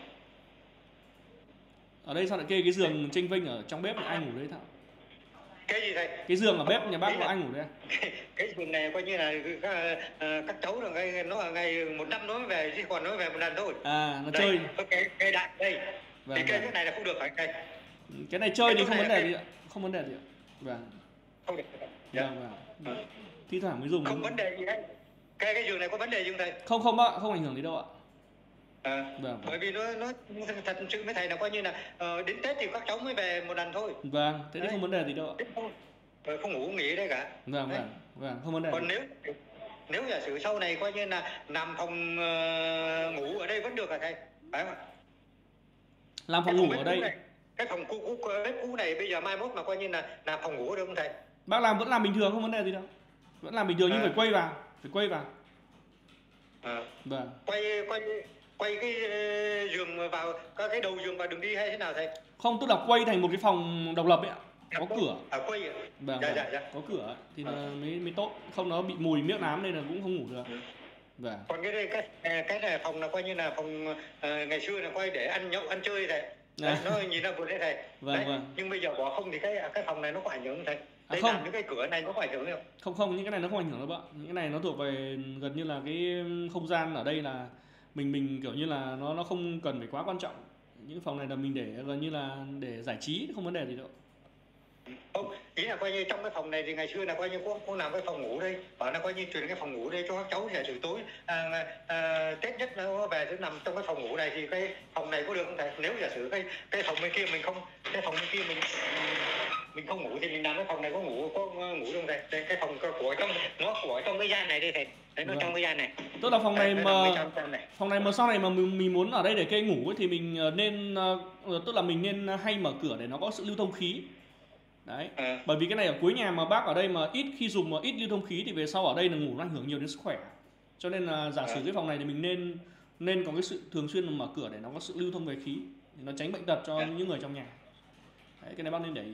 Ở đây sao lại kê cái giường chênh vênh ở trong bếp thì ai ngủ đấy Thảo? Cái gì thầy? Cái giường ở bếp nhà bác có ai ngủ đấy? Cái, cái giường này coi như là các, uh, các cháu là ngay nó là ngày một năm nó mới về chứ còn nó về một lần thôi. À nó đây, chơi. Cái cái đại đây. Vâng, thì cái vâng. cái này là không được phải cây. Cái này chơi cái thì không vấn đề gì ạ. Không vấn đề gì ạ. Vâng. Không được. Vâng vâng. À. Thi thoảng mới dùng. Không vấn đề gì đấy. Cái cái giường này có vấn đề gì không thầy? Không không ạ, không ảnh hưởng gì đâu ạ. À, vâng. Bởi vì nó nó thật sự với thầy là coi như là uh, đến Tết thì các cháu mới về một lần thôi. Vâng, thế thì không vấn đề gì đâu ạ. Không, không ngủ không nghỉ đấy cả. Vâng vâng, vâng, không vấn đề. Còn nếu nếu giả sử sau này coi như là làm phòng uh, ngủ ở đây vẫn được hả thầy? Phải không ạ? Làm phòng ngủ ở đây. Này, cái phòng cũ cũ bếp cũ này bây giờ mai mốt mà coi như là làm phòng ngủ được không thầy? Bác làm vẫn làm bình thường không vấn đề gì đâu. Vẫn làm bình thường à. Nhưng phải quay vào, phải quay vào. À. Vâng. Quay quay quay cái giường vào các cái đầu giường vào đường đi hay thế nào thầy? Không, tức là quay thành một cái phòng độc lập ấy ạ. Có à, cửa. À quay à? Vâng, dạ, vâng. Dạ, dạ. Có cửa thì à. mới mới tốt, không nó bị mùi miếc nám nên là cũng không ngủ được. Ừ. Vâng. Còn cái đây cái cái này phòng là coi như là phòng uh, ngày xưa là quay để ăn nhậu ăn chơi thầy. Đấy, à. Nó nhìn ra vừa đấy thầy. Vâng, đấy. Vâng. Nhưng bây giờ bỏ không thì cái cái phòng này nó có ảnh hưởng không thầy? Đấy, à, không. Làm những cái cửa này nó có ảnh hưởng không? Không không, những cái này nó không ảnh hưởng đâu bạn. Những cái này nó thuộc về gần như là cái không gian ở đây là mình mình kiểu như là nó nó không cần phải quá quan trọng. Những phòng này là mình để gần như là để giải trí, không vấn đề gì đâu. Không, ý là coi như trong cái phòng này thì ngày xưa là coi như có, có làm cái phòng ngủ đây, bảo là coi như chuyển cái phòng ngủ đây cho các cháu giả sử tối à, à, Tết nhất nó về sẽ nằm trong cái phòng ngủ này thì cái phòng này có được không thầy? Nếu giả sử cái cái phòng bên kia mình không cái phòng bên kia mình mình không ngủ thì mình làm cái phòng này có ngủ có ngủ không thầy? Đây, cái phòng của trong nó của trong cái gian này đây thầy. Đấy, nó vâng. Trong cái gian này. Tức là phòng này đấy, mà trong, trong này. Phòng này mà sau này mà mình, mình muốn ở đây để kê ngủ ấy, thì mình nên uh, tức là mình nên hay mở cửa để nó có sự lưu thông khí. Đấy. À. Bởi vì cái này ở cuối nhà mà bác ở đây mà ít khi dùng mà ít lưu thông khí thì về sau ở đây là ngủ nó ảnh hưởng nhiều đến sức khỏe. Cho nên là giả sử à. Cái phòng này thì mình nên nên có cái sự thường xuyên mở cửa để nó có sự lưu thông về khí, để nó tránh bệnh tật cho à. Những người trong nhà. Đấy, cái này bác nên để ý.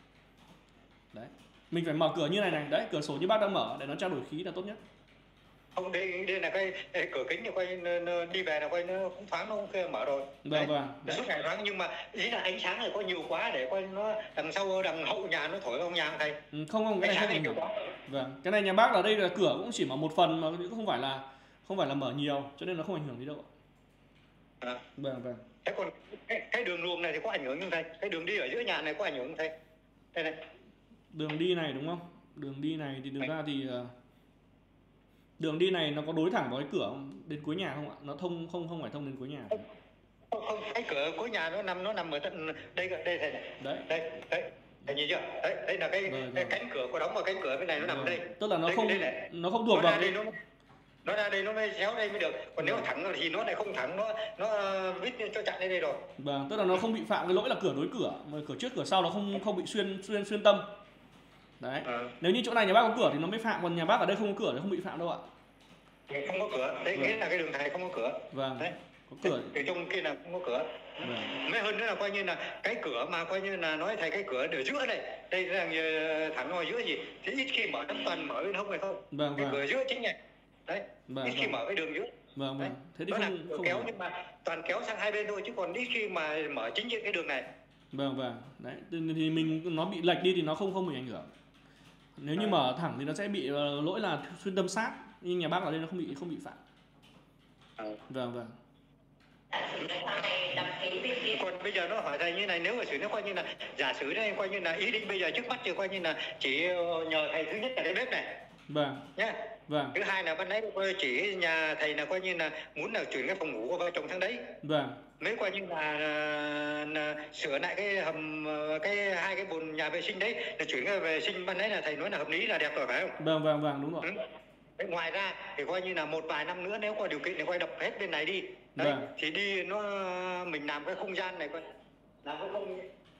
Đấy. Mình phải mở cửa như này này, đấy, cửa sổ như bác đang mở để nó trao đổi khí là tốt nhất. Không, đây đây là cái, cái cửa kính thì quay nó, nó đi về là quay nó cũng thoáng, nó cũng mở rồi. Vâng vâng. Nó suốt ngày thoáng, nhưng mà ý là ánh sáng này có nhiều quá để coi nó đằng sau đằng hậu nhà nó thổi vào nhà không thầy? Ừ, không không, cái này không ảnh hưởng. quá. Vâng, cái này nhà bác ở đây là cửa cũng chỉ mở một phần mà cũng không phải là không phải là mở nhiều, cho nên nó không ảnh hưởng gì đâu. À. Vâng vâng. Thế còn cái, cái đường luồng này thì có ảnh hưởng không thầy? Cái đường đi ở giữa nhà này có ảnh hưởng không thầy? Đây này. Đường đi này đúng không? Đường đi này thì thực ra thì uh, đường đi này nó có đối thẳng vào cái cửa đến cuối nhà không ạ? Nó thông không không phải thông đến cuối nhà. Không, không, cái cửa cuối nhà nó nằm nó nằm ở tận đây đây thầy này. Đấy. Đây, đấy. Thầy nhìn chưa? Đấy, đây là cái, rồi, cái rồi. cánh cửa có đóng vào cánh cửa bên này nó nằm ở đây. Tức là nó đây, không đây nó không thuộc nó vào đây nó, nó ra đây nó mới xéo đây mới được. Còn nếu thẳng thì nó lại không thẳng, nó nó vít cho chặn đây đây rồi. Vâng, tức là nó không bị phạm cái lỗi là cửa đối cửa, mà cửa trước cửa sau nó không không bị xuyên xuyên xuyên tâm. Đấy. À. Nếu như chỗ này nhà bác có cửa thì nó mới phạm, còn nhà bác ở đây không có cửa thì không bị phạm đâu ạ. Không có cửa, đấy nghĩa là cái đường thầy không có cửa. Vâng. Đấy. Có cửa. Cái trong kia là không có cửa. Vâng. Mấy hơn nữa là coi như là cái cửa mà coi như là nói thầy cái cửa ở giữa này, đây là thẳng ngồi giữa gì thì ít khi mở tấm toàn mở bên hông này không. Vâng, cái vâng. cửa giữa chính này. Đấy. Vâng, ít khi vâng. mở cái đường giữa. Vâng vâng. Thế thì nó không, là không kéo, nhưng mà toàn kéo sang hai bên thôi, chứ còn ít khi mà mở chính diện cái đường này. Vâng vâng. Đấy, thì mình nó bị lệch đi thì nó không không bị ảnh hưởng. Nếu như mở thẳng thì nó sẽ bị uh, lỗi là xuyên tâm sát, nhưng nhà bác ở đây nó không bị không bị phạm. À. Vâng vâng. Còn bây giờ nó hỏi thầy như này, nếu mà xử nó coi như là giả sử đây coi như là ý định bây giờ trước mắt thì coi như là chỉ nhờ thầy thứ nhất là cái bếp này. Vâng. Nhá. Vâng. Thứ hai là ban nãy chỉ nhà thầy là coi như là muốn là chuyển cái phòng ngủ của vợ chồng sang đấy. Vâng. Mới coi như là, là, là sửa lại cái hầm, cái hai cái bồn nhà vệ sinh đấy, là chuyển cái vệ sinh ban nãy là thầy nói là hợp lý là đẹp rồi phải không? Vâng vâng vâng, đúng rồi. Ừ. Đấy, ngoài ra thì coi như là một vài năm nữa nếu có điều kiện thì quay đập hết bên này đi. Đấy, vâng. Thì đi nó mình làm cái không gian này coi, làm cái không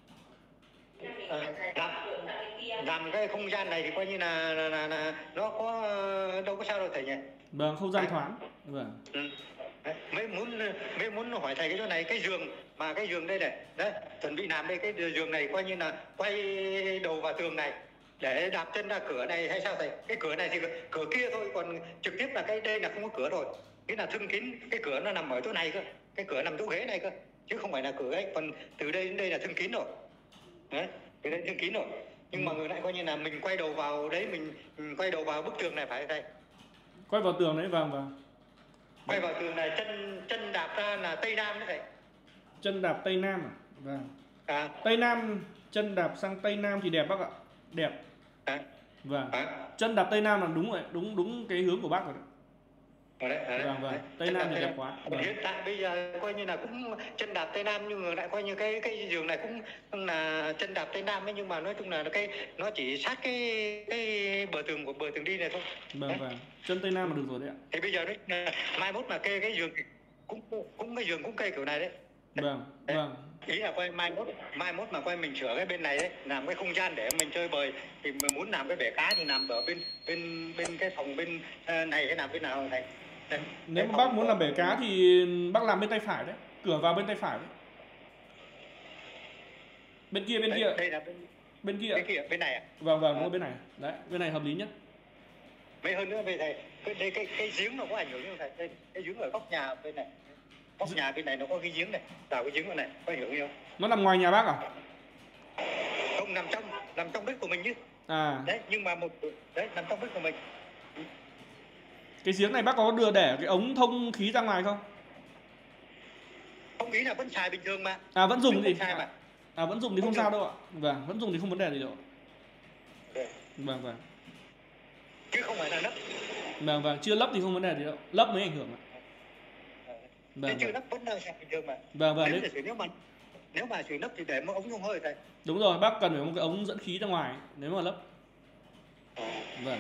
à, làm, làm cái không gian này thì coi như là, là, là, là nó có đâu có sao đâu thầy nhỉ? Vâng, không gian thoáng. Vâng. Ừ. Đấy, mới muốn mới muốn hỏi thầy cái chỗ này, cái giường mà cái giường đây này, đấy chuẩn bị làm đây, cái giường này coi như là quay đầu vào tường này để đạp chân ra cửa này hay sao thầy? Cái cửa này thì cửa kia thôi, còn trực tiếp là cái đây là không có cửa rồi, cái là thưng kín, cái cửa nó nằm ở chỗ này cơ, cái cửa nằm chỗ ghế này cơ, chứ không phải là cửa ấy, còn từ đây đến đây là thưng kín rồi. Đấy, từ đây thưng kín rồi, nhưng ừ. mà ngược lại coi như là mình quay đầu vào đấy, mình, mình quay đầu vào bức tường này phải thầy? Quay vào tường đấy, vâng vâng. Quay vào tường này, chân chân đạp ra là tây nam đấy thầy. Chân đạp tây nam à? Vâng. À. Tây nam, chân đạp sang tây nam thì đẹp bác ạ. Đẹp. À. Vâng. À. Chân đạp tây nam là đúng rồi, đúng đúng cái hướng của bác rồi. Ở đấy, ở đấy. Vâng vâng. Tây chân nam thì đẹp quá. Vâng. Hiện tại bây giờ coi như là cũng chân đạp tây nam, nhưng mà lại coi như cái cái giường này cũng là chân đạp tây nam ấy, nhưng mà nói chung là cái nó chỉ sát cái cái bờ tường của bờ tường đi này thôi. Vâng đấy. Vâng. Chân tây nam là được rồi đấy ạ. Thì bây giờ đấy mai mốt mà kê cái giường cũng cũng cái giường cũng cây kiểu này đấy. Vâng. Đấy. Vâng. Ý là quay mai mốt mai mốt mà quay mình sửa cái bên này đấy, làm cái không gian để mình chơi bời, thì mình muốn làm cái bể cá thì làm ở bên bên bên cái phòng bên này hay làm bên nào thầy? Đây, nếu mà bác muốn làm bể cá thì bác làm bên tay phải đấy, cửa vào bên tay phải đấy. Bên kia bên đây, kia. Đây là bên bên kia. Bên kia bên này à? Vâng vâng, đúng bên này. Đấy, bên này hợp lý nhất. Mấy hơn nữa về thầy, cái đây cái cái giếng nó có ảnh hưởng không thầy? Đây, cái giếng ở góc nhà bên này. Góc nhà bên này nó có cái giếng này, đào cái giếng ở này, có ảnh hưởng không? Nó nằm ngoài nhà bác à? Không, nằm trong, nằm trong đất của mình chứ. À. Đấy, nhưng mà một đấy nằm trong đất của mình. Cái giếng này bác có đưa để cái ống thông khí ra ngoài không? Không, ý là vẫn xài bình thường mà. À vẫn dùng thì mà. À vẫn dùng thì không, không sao đâu ạ. Vâng, vẫn dùng thì không vấn đề gì đâu. Đấy. Vâng vâng. Chứ không phải là lấp. Vâng vâng, chưa lấp thì không vấn đề gì đâu. Lấp mới ảnh hưởng ạ. Vâng, chưa lấp vẫn đang xài bình thường mà. Vâng vâng. Nếu mà nếu mà nếu mà xử lấp thì để một ống thông hơi thầy. Đúng rồi, bác cần phải một cái ống dẫn khí ra ngoài nếu mà lấp. Vâng.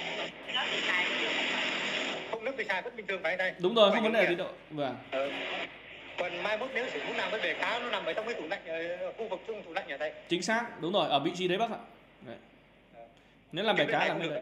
Không lấp thì xài vẫn bình thường phải đây. Đúng rồi, không vấn đề gì đâu. Vâng. Ừ. Còn mai mốt nếu sử muốn làm cái bể cá nó nằm ở trong cái tủ lạnh, ở khu vực trong tủ lạnh nhà thầy. Chính xác, đúng rồi, ở vị trí đấy bác ạ. Đấy. Nếu làm bể cá làm bên đấy.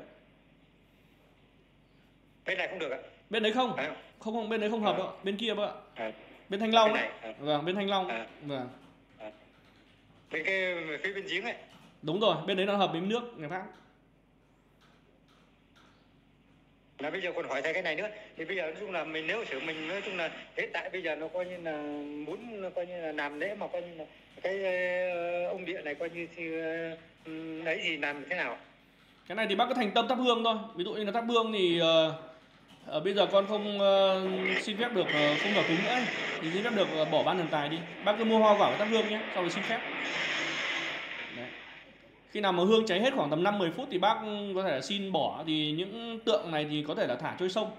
Bên này không được ạ. Bên đấy không? À. Không không, bên đấy không hợp à. đâu, bên kia bác ạ. À. Bên Thanh Long. Bên này. À. Vâng, bên Thanh Long. À. Vâng. À. Bên cái phía bên giếng ấy. Đúng rồi, bên đấy nó hợp với nước người khác. Là bây giờ còn hỏi thầy cái này nữa, thì bây giờ nói chung là mình nếu sửa mình nói chung là hiện tại bây giờ nó coi như là muốn nó coi như là làm lễ mà coi như là cái uh, ông điện này coi như thì uh, đấy thì làm thế nào? Cái này thì bác cứ thành tâm thắp hương thôi. Ví dụ như là thắp hương thì uh, uh, bây giờ con không uh, xin phép được uh, không vào cúng nữa ấy, thì xin phép được uh, bỏ ban thần tài đi. Bác cứ mua hoa quả và thắp hương nhé, sau rồi xin phép. Đấy. Khi nào mà hương cháy hết khoảng tầm năm mười phút thì bác có thể là xin bỏ, thì những tượng này thì có thể là thả trôi sông.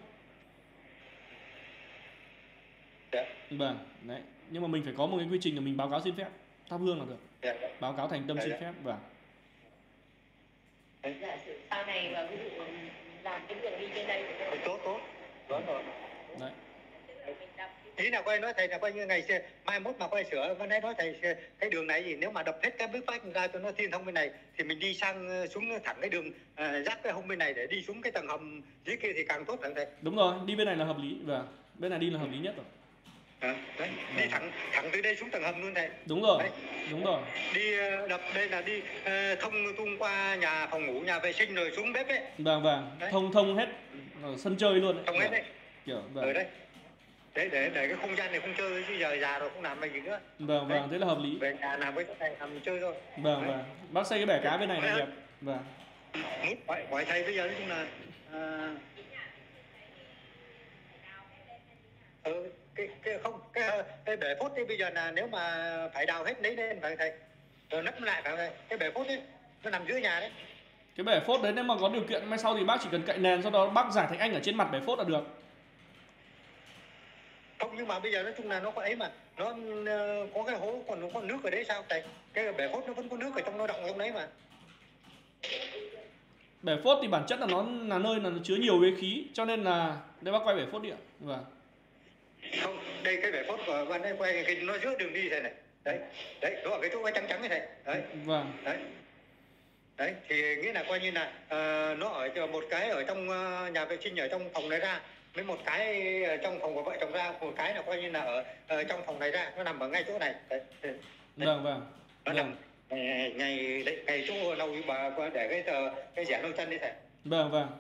Dạ. Vâng, đấy. Nhưng mà mình phải có một cái quy trình là mình báo cáo xin phép thắp hương là được. Dạ. Báo cáo thành tâm Dạ. xin phép. Vâng. Giả sử sau này mà ví dụ làm cái đường đi trên đây Thì tốt tốt. Đúng rồi. Đấy. Ý là coi nói thầy là coi như ngày xưa mai mốt mà coi sửa vẫn nói thầy cái đường này gì nếu mà đập hết cái bước vách ra cho nó thiên thông bên này thì mình đi sang xuống thẳng cái đường à, dắt cái hông bên này để đi xuống cái tầng hầm dưới kia thì càng tốt hả thầy? Đúng rồi, đi bên này là hợp lý. Vâng. Bên này đi là hợp lý nhất rồi. À, đấy, đi thẳng thẳng từ đây xuống tầng hầm luôn thầy. Đúng rồi. Đấy. Đúng rồi. Đi đập đây là đi uh, thông tung qua nhà phòng ngủ, nhà vệ sinh rồi xuống bếp ấy. Vâng vâng, đấy. thông thông hết ở sân chơi luôn đấy. Thông hết đấy. Kiểu vâng. Ở đây. Để để để cái không gian này không chơi chứ giờ già rồi không làm gì nữa. Vâng vâng, thế là hợp lý. Về nhà làm với cái này làm chơi thôi. Vâng vâng. Bác xây cái bể cá bên này là đẹp. Vâng. Hỏi, hỏi thầy bây giờ nói chung là à, ừ, cái cái không cái, cái bể phốt thì bây giờ là nếu mà phải đào hết lấy lên phải thầy rồi nấp lại phải thầy, cái bể phốt ấy nó nằm dưới nhà đấy. Cái bể phốt đấy nếu mà có điều kiện mai sau thì bác chỉ cần cậy nền, sau đó bác giải thạch anh ở trên mặt bể phốt là được. Không, nhưng mà bây giờ nói chung là nó có ấy mà nó uh, có cái hố còn nó có nước ở đấy sao thầy? Cái bể phốt nó vẫn có nước ở trong, nó động trong đấy mà. Bể phốt thì bản chất là nó là nơi là nó chứa nhiều cái khí, cho nên là đây bác quay bể phốt điện. Vâng. Không, đây cái bể phốt của bạn đây quay cái nó giữa đường đi thầy này. Đấy, đấy, đó ở cái chỗ cái trắng trắng này thầy. Đấy. Vâng. Đấy. Đấy, thì nghĩa là coi như là uh, nó ở một cái ở trong uh, nhà vệ sinh ở trong phòng này ra, với một cái ở trong phòng của vợ chồng ra, một cái là coi như là ở, ở trong phòng này ra, nó nằm ở ngay chỗ này. Đấy. Đấy. Vâng vâng. Nó vâng. nằm ngày ngày ngày chỗ lâu bà để cái tờ cái rẻ nông chân đấy thầy. Vâng vâng.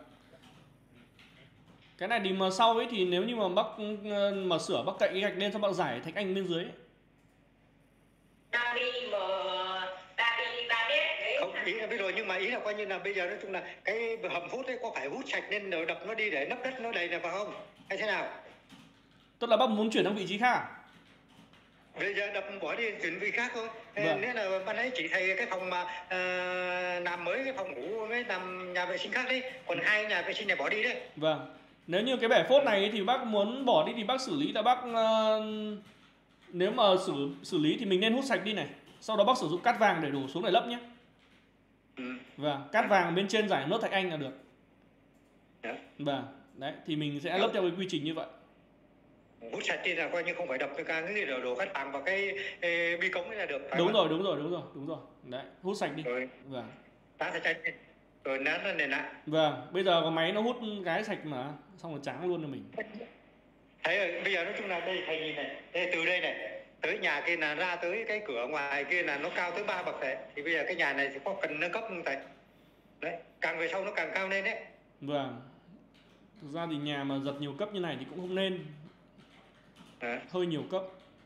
Cái này thì mà sau ấy thì nếu như mà bác mà sửa bác cậy cái gạch lên, xong bác giải thạch anh bên dưới ấy. ba đi mà ba đi ba mét đấy. Không, ý là biết rồi, nhưng mà ý là coi như là bây giờ nói chung là cái hầm hút ấy có phải hút sạch nên rồi đập nó đi để nắp đất nó đầy là phải không? Hay thế nào? Tức là bác muốn chuyển sang vị trí khác à? Bây giờ đập bỏ đi chuyển vị khác thôi. Vâng. Nghĩa là ban nãy chỉ thầy cái phòng mà uh, làm mới cái phòng ngủ với làm nhà vệ sinh khác đấy, còn hai nhà vệ sinh này bỏ đi đấy. Vâng. Nếu như cái bể phốt này thì bác muốn bỏ đi thì bác xử lý là bác uh, nếu mà xử xử lý thì mình nên hút sạch đi này, sau đó bác sử dụng cát vàng để đổ xuống để lấp nhé. Ừ. Vâng, cát vàng bên trên giải nốt thạch anh là được. Đó. Vâng, đấy thì mình sẽ Đó. lấp theo cái quy trình như vậy. Hút sạch đi là coi như không phải đập cái cái đổ, đổ cát vàng vào cái ê, bi cống ấy là được. Đúng rồi, đúng rồi, đúng rồi, đúng rồi. Đấy, hút sạch đi. Rồi. Vâng. Đá sạch đi. Rồi nát nó nền lại. Vâng, bây giờ có máy nó hút cái sạch mà, xong rồi tráng luôn cho mình. Thấy rồi, bây giờ nói chung là đây thầy nhìn này, đây, từ đây này tới nhà kia là ra tới cái cửa ngoài kia là nó cao tới ba bậc thầy, thì bây giờ cái nhà này thì có cần nâng cấp không thầy? Đấy, càng về sau nó càng cao lên đấy. Vâng. Thực ra thì nhà mà giật nhiều cấp như này thì cũng không nên. À. Hơi nhiều cấp.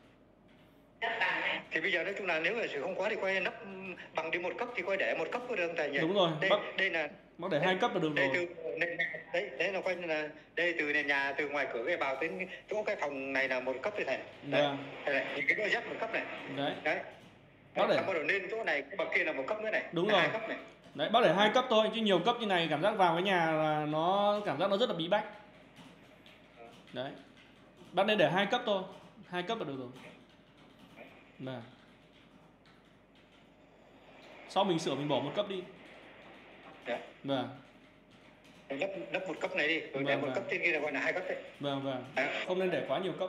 Thì bây giờ nói chung là nếu là sự không quá thì quay nắp bằng đi một cấp thì quay để một cấp có được không thầy nhỉ? Đúng rồi. Đây, bác, đây là bác để hai cấp là được đây rồi. từ nền nhà, đấy, đấy là coi như là đây từ nền nhà từ ngoài cửa cái vào đến chỗ cái phòng này là một cấp thì thầy. Đấy. Vâng. Đây này, những cái đôi dắt một cấp này. Đấy. Đấy. Bác để. Bắt đầu lên chỗ này cái bậc kia là một cấp nữa này. Đúng là rồi. Hai cấp này. Đấy, bác để hai cấp thôi, chứ nhiều cấp như này cảm giác vào cái nhà là nó cảm giác nó rất là bí bách. Đấy. Bác nên để hai cấp thôi, hai cấp là được rồi. Vâng. Sau mình sửa mình bỏ một cấp đi. Dạ. Vâng. Lấp, lấp một cấp này đi, rồi Vâng, để một vâng. cấp trên kia là gọi là hai cấp đấy. Vâng vâng. À. Không nên để quá nhiều cấp.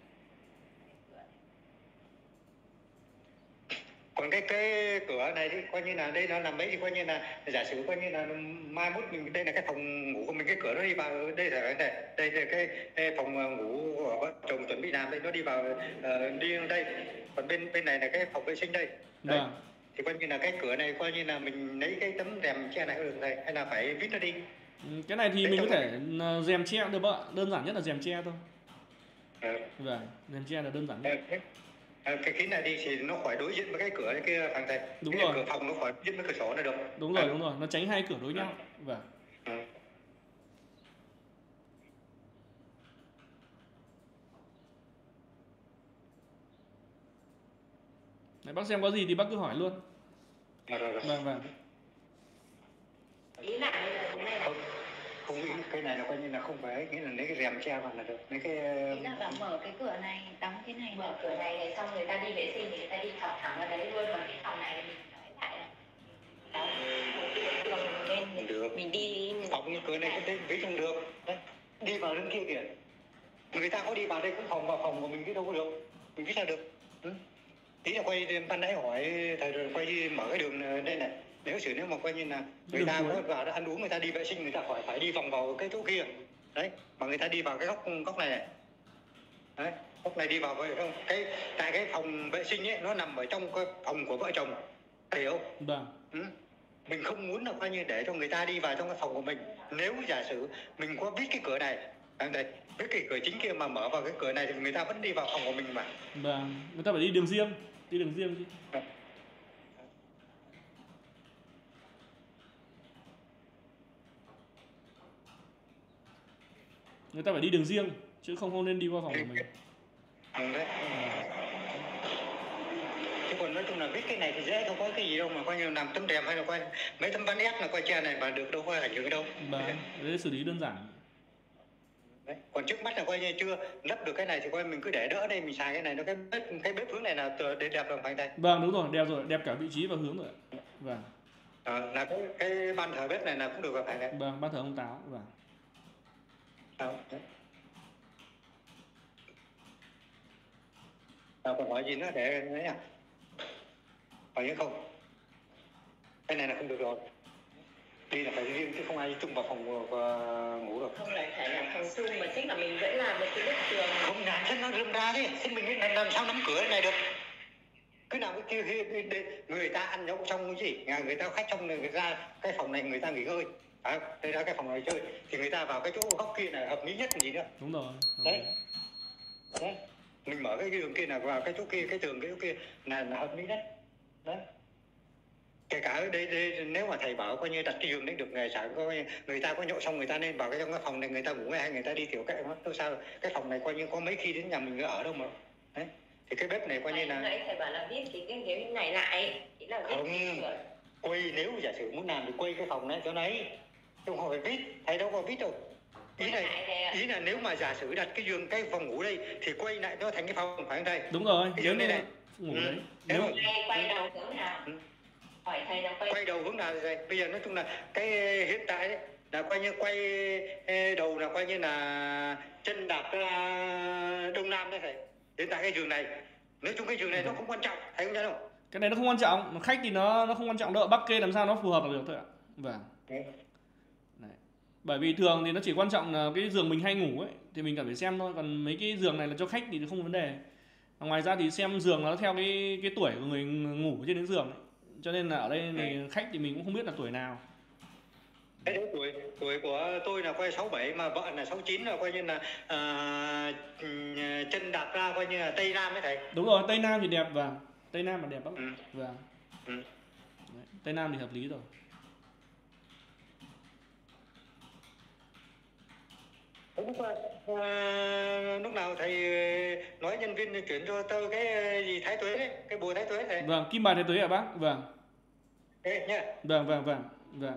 Còn cái cái cửa này thì coi như là đây nó nằm mấy thì coi như là giả sử coi như là mai mốt mình đây là cái phòng ngủ của mình, cái cửa nó đi vào đây là đây đây là cái, cái phòng ngủ của vợ chồng chuẩn bị làm đây, nó đi vào uh, đi đây, còn bên bên này là cái phòng vệ sinh đây. Đấy. Vâng. Thì coi như là cái cửa này coi như là mình lấy cái tấm rèm che này được thầy, hay là phải vít nó đi? Cái này thì Đấy, mình có trong thể ờ, rèm che được bác ạ, đơn giản nhất là rèm che thôi. Ờ. Vâng, rèm che là đơn giản nhất. Ờ, cái, ờ, cái kính này đi thì nó khỏi đối diện với cái cửa kia thằng thầy. Đúng Cái rồi. cửa phòng nó khỏi đối diện với cửa sổ này được. Đúng rồi, đúng rồi, nó tránh hai cửa đối nhau. Vâng. Ừ. Đấy, bác xem có gì thì bác cứ hỏi luôn. Rồi, rồi, rồi. Vâng, vâng. Ý là bây giờ thế này Không, không nghĩ cái này là coi như là không phải, nghĩa là lấy cái rèm che vào là được. Lấy cái ý là bảo mở cái cửa này, đóng cái này, mở cửa này này xong người ta đi vệ sinh thì người ta đi thẳng thẳng vào đấy luôn, còn cái phòng này thì mình nói lại là đóng lên mình, được. mình đi Phòng cái cửa này cái ví không được. Đấy. Đi vào đứng kia kìa. Người ta có đi vào đây cũng phòng vào phòng của mình cái đâu có được. Mình biết sao được. Ừ. Tí là quay ban nãy hỏi thầy rồi quay đi mở cái đường đây này. Nếu xử nếu mà coi như là người Đường ta cuối. có vào đó ăn uống, người ta đi vệ sinh, người ta khỏi phải đi vòng vào cái chỗ kia. Đấy, mà người ta đi vào cái góc góc này này. Đấy, góc này đi vào vậy không? Cái tại cái phòng vệ sinh ấy nó nằm ở trong cái phòng của vợ chồng. Hiểu? Vâng. Ừ. Mình không muốn là coi như để cho người ta đi vào trong cái phòng của mình. Nếu giả sử mình có biết cái cửa này, đây, biết cái cửa chính kia mà mở vào cái cửa này thì người ta vẫn đi vào phòng của mình mà. Vâng, người ta phải đi đường riêng, đi đường riêng chứ. Đấy. Người ta phải đi đường riêng chứ không không nên đi qua phòng của mình. Ừ, đấy. Chứ còn nói chung là viết cái này thì dễ, không có cái gì đâu mà coi như làm tấm đèn hay là coi mấy tấm ván ép là coi che này mà được đâu có ảnh hưởng đâu. Vâng, đấy xử lý đơn giản. Đấy. Còn trước mắt là coi như chưa lắp được cái này thì coi mình cứ để đỡ đây, mình xài cái này nó cái bếp cái bếp hướng này là để đẹp rồi phải đây. Vâng, đúng rồi, đẹp rồi, đẹp cả vị trí và hướng rồi. Vâng. À, là cái cái ban thờ bếp này là cũng được rồi phải đây. Vâng, ban thờ ông Táo. Vâng. À, à, còn hỏi gì nữa để đấy à? Hỏi gì không? Cái này là không được rồi. Đi là phải riêng chứ không ai chung vào phòng uh, ngủ được. không lại phải làm phòng chung mà chắc là mình vẫn làm một cái bức tường. Không ngàn chân nó rơm ra thế, thế mình làm, làm sao nắm cửa này được? Cứ nào cái kia người ta ăn nhậu xong cái gì, người ta khách xong rồi người ra cái phòng này người ta nghỉ ngơi. À, đây là cái phòng này chơi thì người ta vào cái chỗ góc kia là hợp lý nhất gì nữa. Đúng rồi. Đấy. Đấy. Mình mở cái đường kia là vào cái chỗ kia, cái tường cái chỗ kia là, là hợp lý đấy. Đấy. Kể cả ở đây, đây nếu mà thầy bảo coi như đặt cái giường đấy được ngày sáng coi người ta có nhậu xong người ta nên vào cái trong cái phòng này người ta ngủ hay người ta đi tiểu kệ nó đâu sao, cái phòng này coi như có mấy khi đến nhà mình ở đâu mà. Đấy. Thì cái bếp này coi như là nãy thầy bảo là viết cái cái cái này lại, ý là viết không quay, nếu giả sử muốn làm thì quay cái phòng này cho đấy, không phải viết, thầy đâu có viết đâu. Ý này, ý là nếu mà giả sử đặt cái giường cái phòng ngủ đây thì quay lại nó thành cái phòng phải không thầy? Đúng rồi, cái nếu giường như này ngủ ừ. đấy. Nếu Nếu Đây, quay đầu hướng nào? Ừ. Hỏi thầy là quay quay đầu hướng nào rồi? Bây giờ nói chung là cái hiện tại đấy là coi như quay đầu là coi như là chân đạp ra đông nam đấy thầy. Hiện tại cái giường này, nói chung cái giường này nó không quan trọng, thầy không nhớ đâu. cái này nó không quan trọng, khách thì nó nó không quan trọng đâu, bắc kê làm sao nó phù hợp là được thôi ạ. Vâng. Đấy. Bởi vì thường thì nó chỉ quan trọng là cái giường mình hay ngủ ấy thì mình cần phải xem thôi, còn mấy cái giường này là cho khách thì không vấn đề. Ngoài ra thì xem giường nó theo cái cái tuổi của người ngủ trên đến giường ấy. Cho nên là ở đây thì khách thì mình cũng không biết là tuổi nào. Cái đấy tuổi tuổi của tôi là coi sáu bảy mà vợ là sáu chín là coi như là à, chân đạp ra coi như là Tây Nam ấy thầy. Đúng rồi, Tây Nam thì đẹp và Tây Nam là đẹp lắm. Ừ. Vâng. Ừ. Đấy, Tây Nam thì hợp lý rồi. Lúc, à, lúc nào thầy nói nhân viên chuyển cho tôi cái gì thái tuế đấy, cái bùa thái tuế này. Vâng, kim bài thái tuế ạ bác. Vâng. Thế nhá. Vâng vâng vâng. Vâng.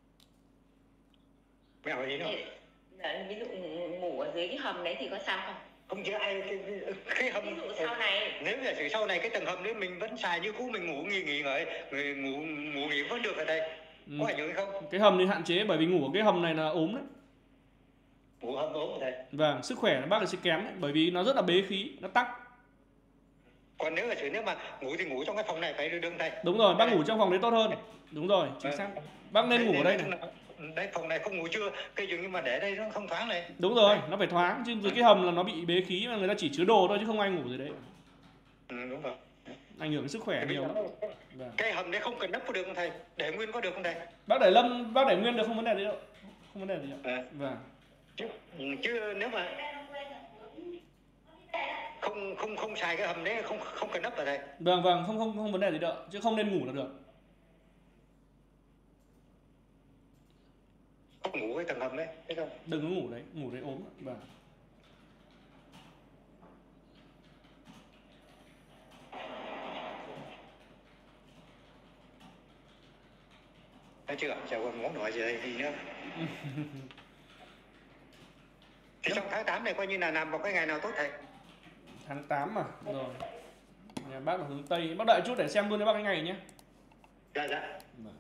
Mẹ hỏi gì nữa? ví dụ ngủ ở dưới cái hầm đấy thì có sao không? Không chứ ai cái, cái hầm ví dụ sau này nếu giả sử sau này cái tầng hầm đấy mình vẫn xài như cũ, mình ngủ nghỉ nghỉ ngơi, người ngủ ngủ nghỉ vẫn được ở đây. Ừ. Có ảnh hưởng không? Cái hầm thì hạn chế bởi vì ngủ ở cái hầm này là ốm đấy. Ngủ hầm ốm thầy. Vâng, sức khỏe bác là sẽ kém đấy, bởi vì nó rất là bế khí, nó tắc. Còn nếu giả sử nếu mà ngủ thì ngủ trong cái phòng này phải được thầy. Đúng rồi, bác ngủ trong phòng đấy tốt hơn. Đúng rồi, chính xác. Bác nên ngủ ở đây này. Đấy, phòng này không ngủ chưa, cái giường nhưng mà để đây nó không thoáng này. Đúng rồi, nó phải thoáng, chứ dưới cái hầm là nó bị bế khí mà người ta chỉ chứa đồ thôi chứ không ai ngủ dưới đấy. Ừ, đúng rồi. Ảnh hưởng đến sức khỏe nhiều lắm. Vâng. Cái hầm đấy không cần nắp có được không thầy? Để nguyên có được không thầy? Bác để lâm, bác để nguyên được không vấn đề gì đâu. không vấn đề gì ạ. À. Vâng. Chứ, chứ nếu mà không không không xài cái hầm đấy, không không cần nấp vào thầy. Vâng vâng, không không không vấn đề gì đâu, chứ không nên ngủ là được. Không ngủ cái tầng hầm đấy, thấy không? Đừng có ngủ đấy, ngủ đấy ốm. Vâng. Thấy chưa? Chào còn món nổi gì đây gì nữa. Thì trong tháng tám này coi như là làm vào cái ngày nào tốt thầy? Tháng tám mà, rồi. Nhà bác là hướng Tây, bác đợi chút để xem luôn cho bác cái ngày nhé. Dạ dạ. Vâng.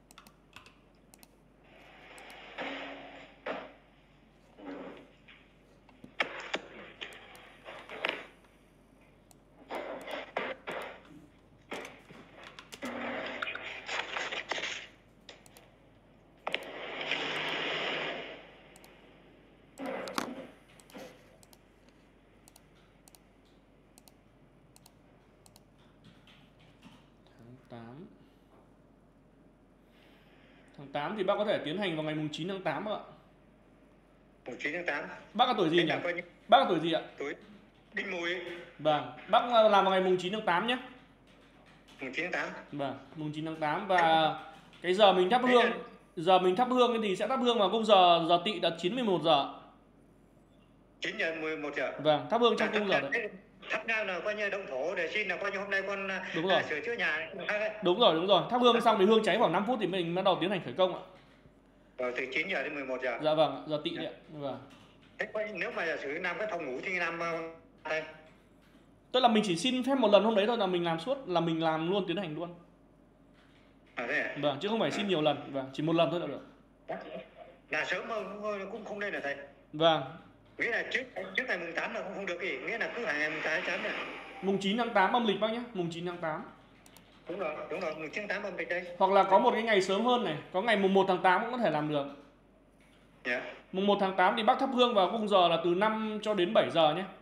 Tháng tám thì bác có thể tiến hành vào ngày mùng chín tháng tám ạ. Mùng chín tháng tám. Bác là tuổi gì nhỉ? Bác là tuổi gì ạ? Tuổi Đinh Mùi. Vâng, bác làm vào ngày mùng chín tháng tám nhé. Mùng chín tháng tám. Vâng, mùng chín tháng tám và cái giờ mình thắp hương, giờ mình thắp hương thì sẽ thắp hương vào khung giờ giờ Tỵ là chín mười một giờ. chín giờ mười một giờ. Vâng, thắp hương trong khung giờ đấy. Thắp nhang là coi như động thổ để xin là coi như hôm nay con đúng rồi. sửa chữa nhà. Đúng rồi, đúng rồi. Thắp hương xong thì hương cháy khoảng năm phút thì mình bắt đầu tiến hành khởi công ạ. Rồi từ chín giờ đến mười một giờ. Dạ vâng, giờ Tỵ đấy ạ. Vâng. Thế nếu mà giả sử làm cái phòng ngủ thì làm đây. Tức là mình chỉ xin phép một lần hôm đấy thôi là mình làm suốt, là mình làm luôn, tiến hành luôn. À thế à? Vâng, chứ không phải xin nhiều lần. Vâng, chỉ một lần thôi là được. Là sớm cũng không nên là thầy. Vâng. Nghĩa là trước trước ngày mùng tám là cũng không được gì, nghĩa là cứ phải ngày mùng tám tháng này. Mùng chín tháng tám âm lịch bác nhé, mùng chín tháng tám. Đúng rồi, đúng rồi, mùng chín tháng tám âm lịch đây. Hoặc là có một cái ngày sớm hơn này, có ngày mùng một tháng tám cũng có thể làm được. Dạ. Mùng một tháng tám thì bác thắp hương vào khung giờ là từ năm cho đến bảy giờ nhé.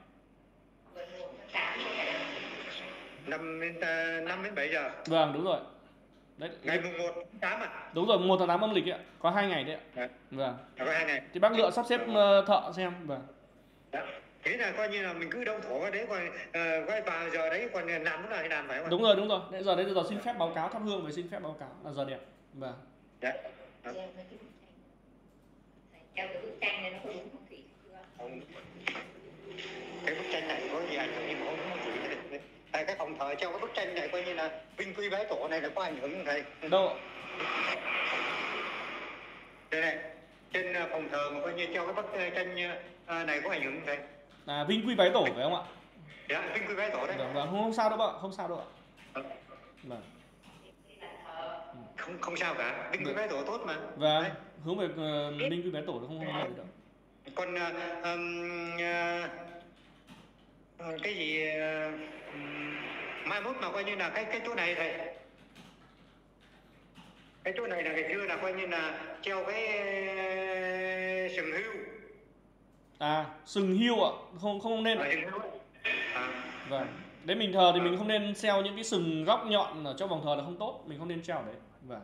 năm đến bảy giờ. Vâng, đúng rồi. Đấy. Ngày mùng một tháng tám à? Đúng rồi, mùng một tháng tám âm lịch ạ. Có hai ngày đấy ạ. Dạ. Vâng. Có hai ngày. Thì bác lựa sắp xếp thợ xem. Vâng. Dạ. Thế là coi như là mình cứ đông thổ ở đấy, còn uh, quay vào giờ đấy còn làm lúc nào thì làm phải không? Đúng rồi, đúng rồi. Đấy, giờ đấy là giờ xin phép báo cáo thắp hương và xin phép báo cáo là giờ đẹp. Vâng. Dạ. Theo cái bức tranh này nó có đúng không chị? Không. Cái bức tranh này có gì ảnh hưởng gì mà không đúng không chị? Tại cái phòng thờ treo cái bức tranh này coi như là vinh quy bái tổ này là có ảnh hưởng không thầy? Đâu? Đây này, trên phòng thờ mà coi như treo cái bức tranh này có ảnh hưởng không thầy? À, vinh quy bái tổ phải không ạ? Dạ, vinh quy bái tổ đấy. Vâng, vâng, không sao đâu bạn, không sao đâu ạ. Vâng. Không không sao cả, vinh quy bái tổ tốt mà. Vâng, hướng về uh, vinh quy bái tổ không không gì đâu. Còn uh, um, uh, cái gì uh, mai mốt mà coi như là cái cái chỗ này thầy, cái chỗ này là ngày xưa là coi như là treo cái sừng hươu. À, sừng hươu ạ, không không nên. À, à. Vâng. Đấy mình thờ thì mình không nên treo những cái sừng góc nhọn ở trong vòng thờ là không tốt, mình không nên treo đấy. Vâng.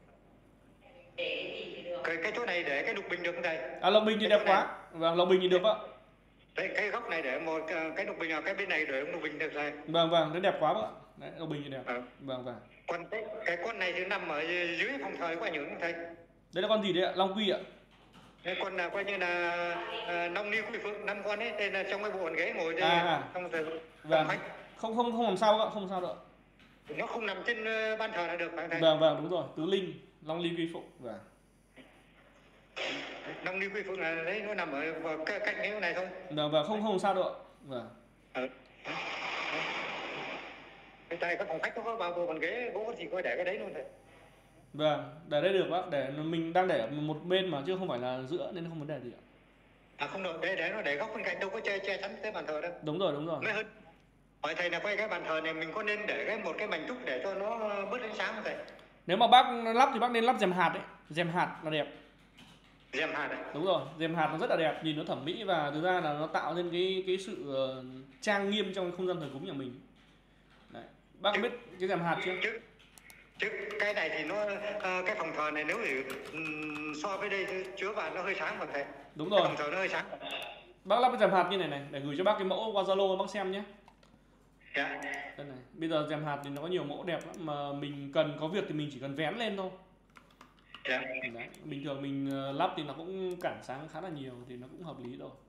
Cái cái chỗ này để cái lục bình được không thầy? À, lục bình thì đẹp quá. Vâng, lục bình thì được ạ. Đấy, cái góc này để một cái lục bình, cái bên này để lục bình được rồi. Vâng vâng, nó đẹp quá bác ạ. Đấy, lục bình thì đẹp. À. Vâng vâng. Còn cái, cái con này thì nằm ở dưới phòng thờ có ảnh hưởng không thầy? Đấy là con gì đấy ạ? Long Quy ạ. Cái con là coi như là Long Niêu Quy Phượng, năm con ấy, tên là trong cái bộ ghế ngồi đây. À, trong thờ. Vâng. Không không không làm sao ạ, không sao đâu ạ. Nó không nằm trên ban thờ là được phải thầy? Vâng vâng, đúng rồi, tứ linh, Long Ly Quy Phụng. Vâng. Long Ly Quy Phụng là đấy, nó nằm ở cạnh cái này thôi. Vâng vâng, không không làm sao đâu ạ. Vâng. Ừ. Cái tay các phòng khách nó có bao bộ bàn ghế gỗ thì coi để cái đấy luôn thầy. Vâng, để đây được bác, để mình đang để ở một bên mà chứ không phải là giữa nên không vấn đề gì ạ. À không được, để để nó để góc bên cạnh đâu có che che chắn cái bàn thờ đâu. Đúng rồi, đúng rồi. Mới hơn. Hỏi thầy là quay cái bàn thờ này mình có nên để cái một cái mảnh trúc để cho nó bớt ánh sáng không thầy? Nếu mà bác lắp thì bác nên lắp rèm hạt đấy, rèm hạt là đẹp. Rèm hạt đấy. Đúng rồi, rèm hạt nó rất là đẹp, nhìn nó thẩm mỹ và thực ra là nó tạo nên cái cái sự uh, trang nghiêm trong không gian thờ cúng nhà mình. Đấy. Bác chứ, biết cái rèm hạt chưa? Chứ, Chứ cái này thì nó ờ, cái phòng thờ này nếu thì ừm, so với đây thì chứa vào nó hơi sáng còn thầy. Đúng Cái rồi. phòng thờ nó hơi sáng. Bác lắp cái rèm hạt như này này để gửi cho bác cái mẫu qua Zalo bác xem nhé. Dạ. Đây này, bây giờ rèm hạt thì nó có nhiều mẫu đẹp lắm, mà mình cần có việc thì mình chỉ cần vén lên thôi. Dạ. Đấy, bình thường mình ờ, lắp thì nó cũng cản sáng khá là nhiều thì nó cũng hợp lý rồi.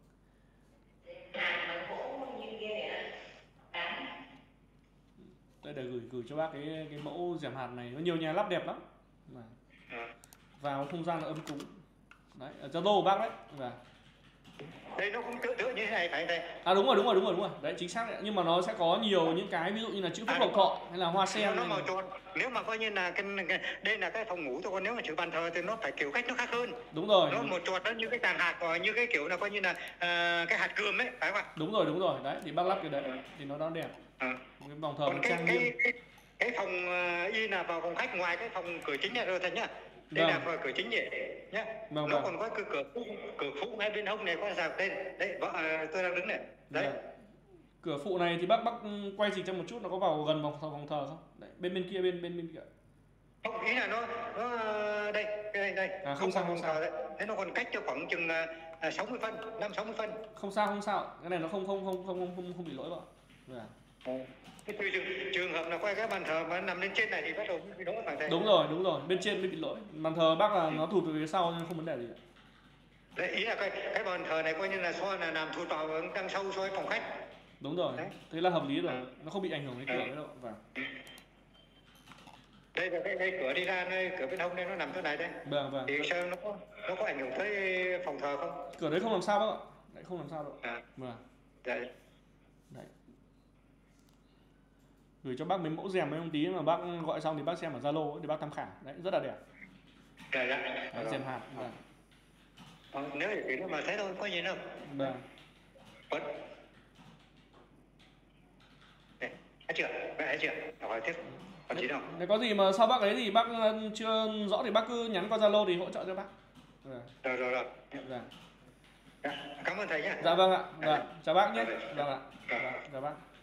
Đây để gửi gửi cho bác cái cái mẫu rèm hạt này, nó nhiều nhà lắp đẹp lắm. Mà vào không gian là ấm cúng. Đấy, ở Zalo của bác đấy. Và đây nó cũng tựa tựa như thế này phải đây. à đúng rồi đúng rồi đúng rồi đúng rồi đấy chính xác đấy. Nhưng mà nó sẽ có nhiều những cái ví dụ như là chữ phúc À, lộc thọ hay là hoa sen nó này màu này. tròn. Nếu mà coi như là cái, cái đây là cái phòng ngủ thôi, còn nếu mà chữ bàn thờ thì nó phải kiểu cách nó khác hơn. Đúng rồi. Nó một chuột nó như cái tàng hạt, hoặc như cái kiểu là coi như là à, cái hạt cườm ấy, phải không ạ? Đúng rồi đúng rồi đấy, thì bác lắp cái đấy thì nó nó đẹp. À. Cái vòng thờ Còn nó cái trang cái, nghiêm. cái cái phòng uh, y là vào phòng khách ngoài cái phòng cửa chính này rồi thầy nhá. Đây Vâng. là vào cửa chính vậy nhá. Vâng, Nó vâng. còn có cái cửa phụ, cửa phụ ngay bên hông này có rào đây. Đấy, vợ à, tôi đang đứng này. Đấy. Vâng. Cửa phụ này thì bác bác quay dịch cho một chút, nó có vào gần vòng thờ, vòng thờ không? Đấy, bên bên kia bên bên bên kia. Không, ý là nó nó đây, cái đây đây. À, không sao, không sao. Đấy. Thế nó còn cách cho khoảng chừng uh, sáu mươi phân, năm sáu mươi phân. Không sao không sao, cái này nó không không không không không không bị lỗi vào. Vâng. Cái trường, trường hợp là quay cái bàn thờ mà nằm lên trên này thì bắt đầu bị lỗi phải thầy. Đúng rồi đúng rồi, bên trên mới bị lỗi. Bàn thờ bác là nó thụt về phía sau nên không vấn đề gì. Đấy, ý là cái cái bàn thờ này coi như là so là làm thụt vào đằng sâu so với phòng khách. Đúng rồi. Đấy. Thế là hợp lý rồi, nó không bị ảnh hưởng đến cửa đấy đâu. Vâng. Đây là cái, cái cửa đi ra nơi cửa bên hông đây nó nằm chỗ này đây. Vâng vâng. Thì sao nó có nó có ảnh hưởng tới phòng thờ không? Cửa đấy không làm sao bác ạ. Đấy không làm sao đâu. À. Vâng. Đấy. Đấy. Gửi cho bác mấy mẫu rèm mấy ông tí mà bác gọi xong thì bác xem ở Zalo thì bác tham khảo. Đấy rất là đẹp. Dạ dạ. Đấy, rèm hạt. Vâng. Ờ, nếu thì nó mà thế thôi có gì đâu. Vâng. Vẫn. Đây, hết chưa? Vậy hết chưa? Hỏi tiếp. Còn gì đâu. Nếu có gì mà sau bác ấy thì bác chưa rõ thì bác cứ nhắn qua Zalo thì hỗ trợ cho bác. Vâng. Rồi rồi rồi. Vâng. Dạ, cảm ơn thầy nhé. Dạ vâng ạ. Vâng. Chào bác nhé. Vâng ạ. Vâng. Chào bác.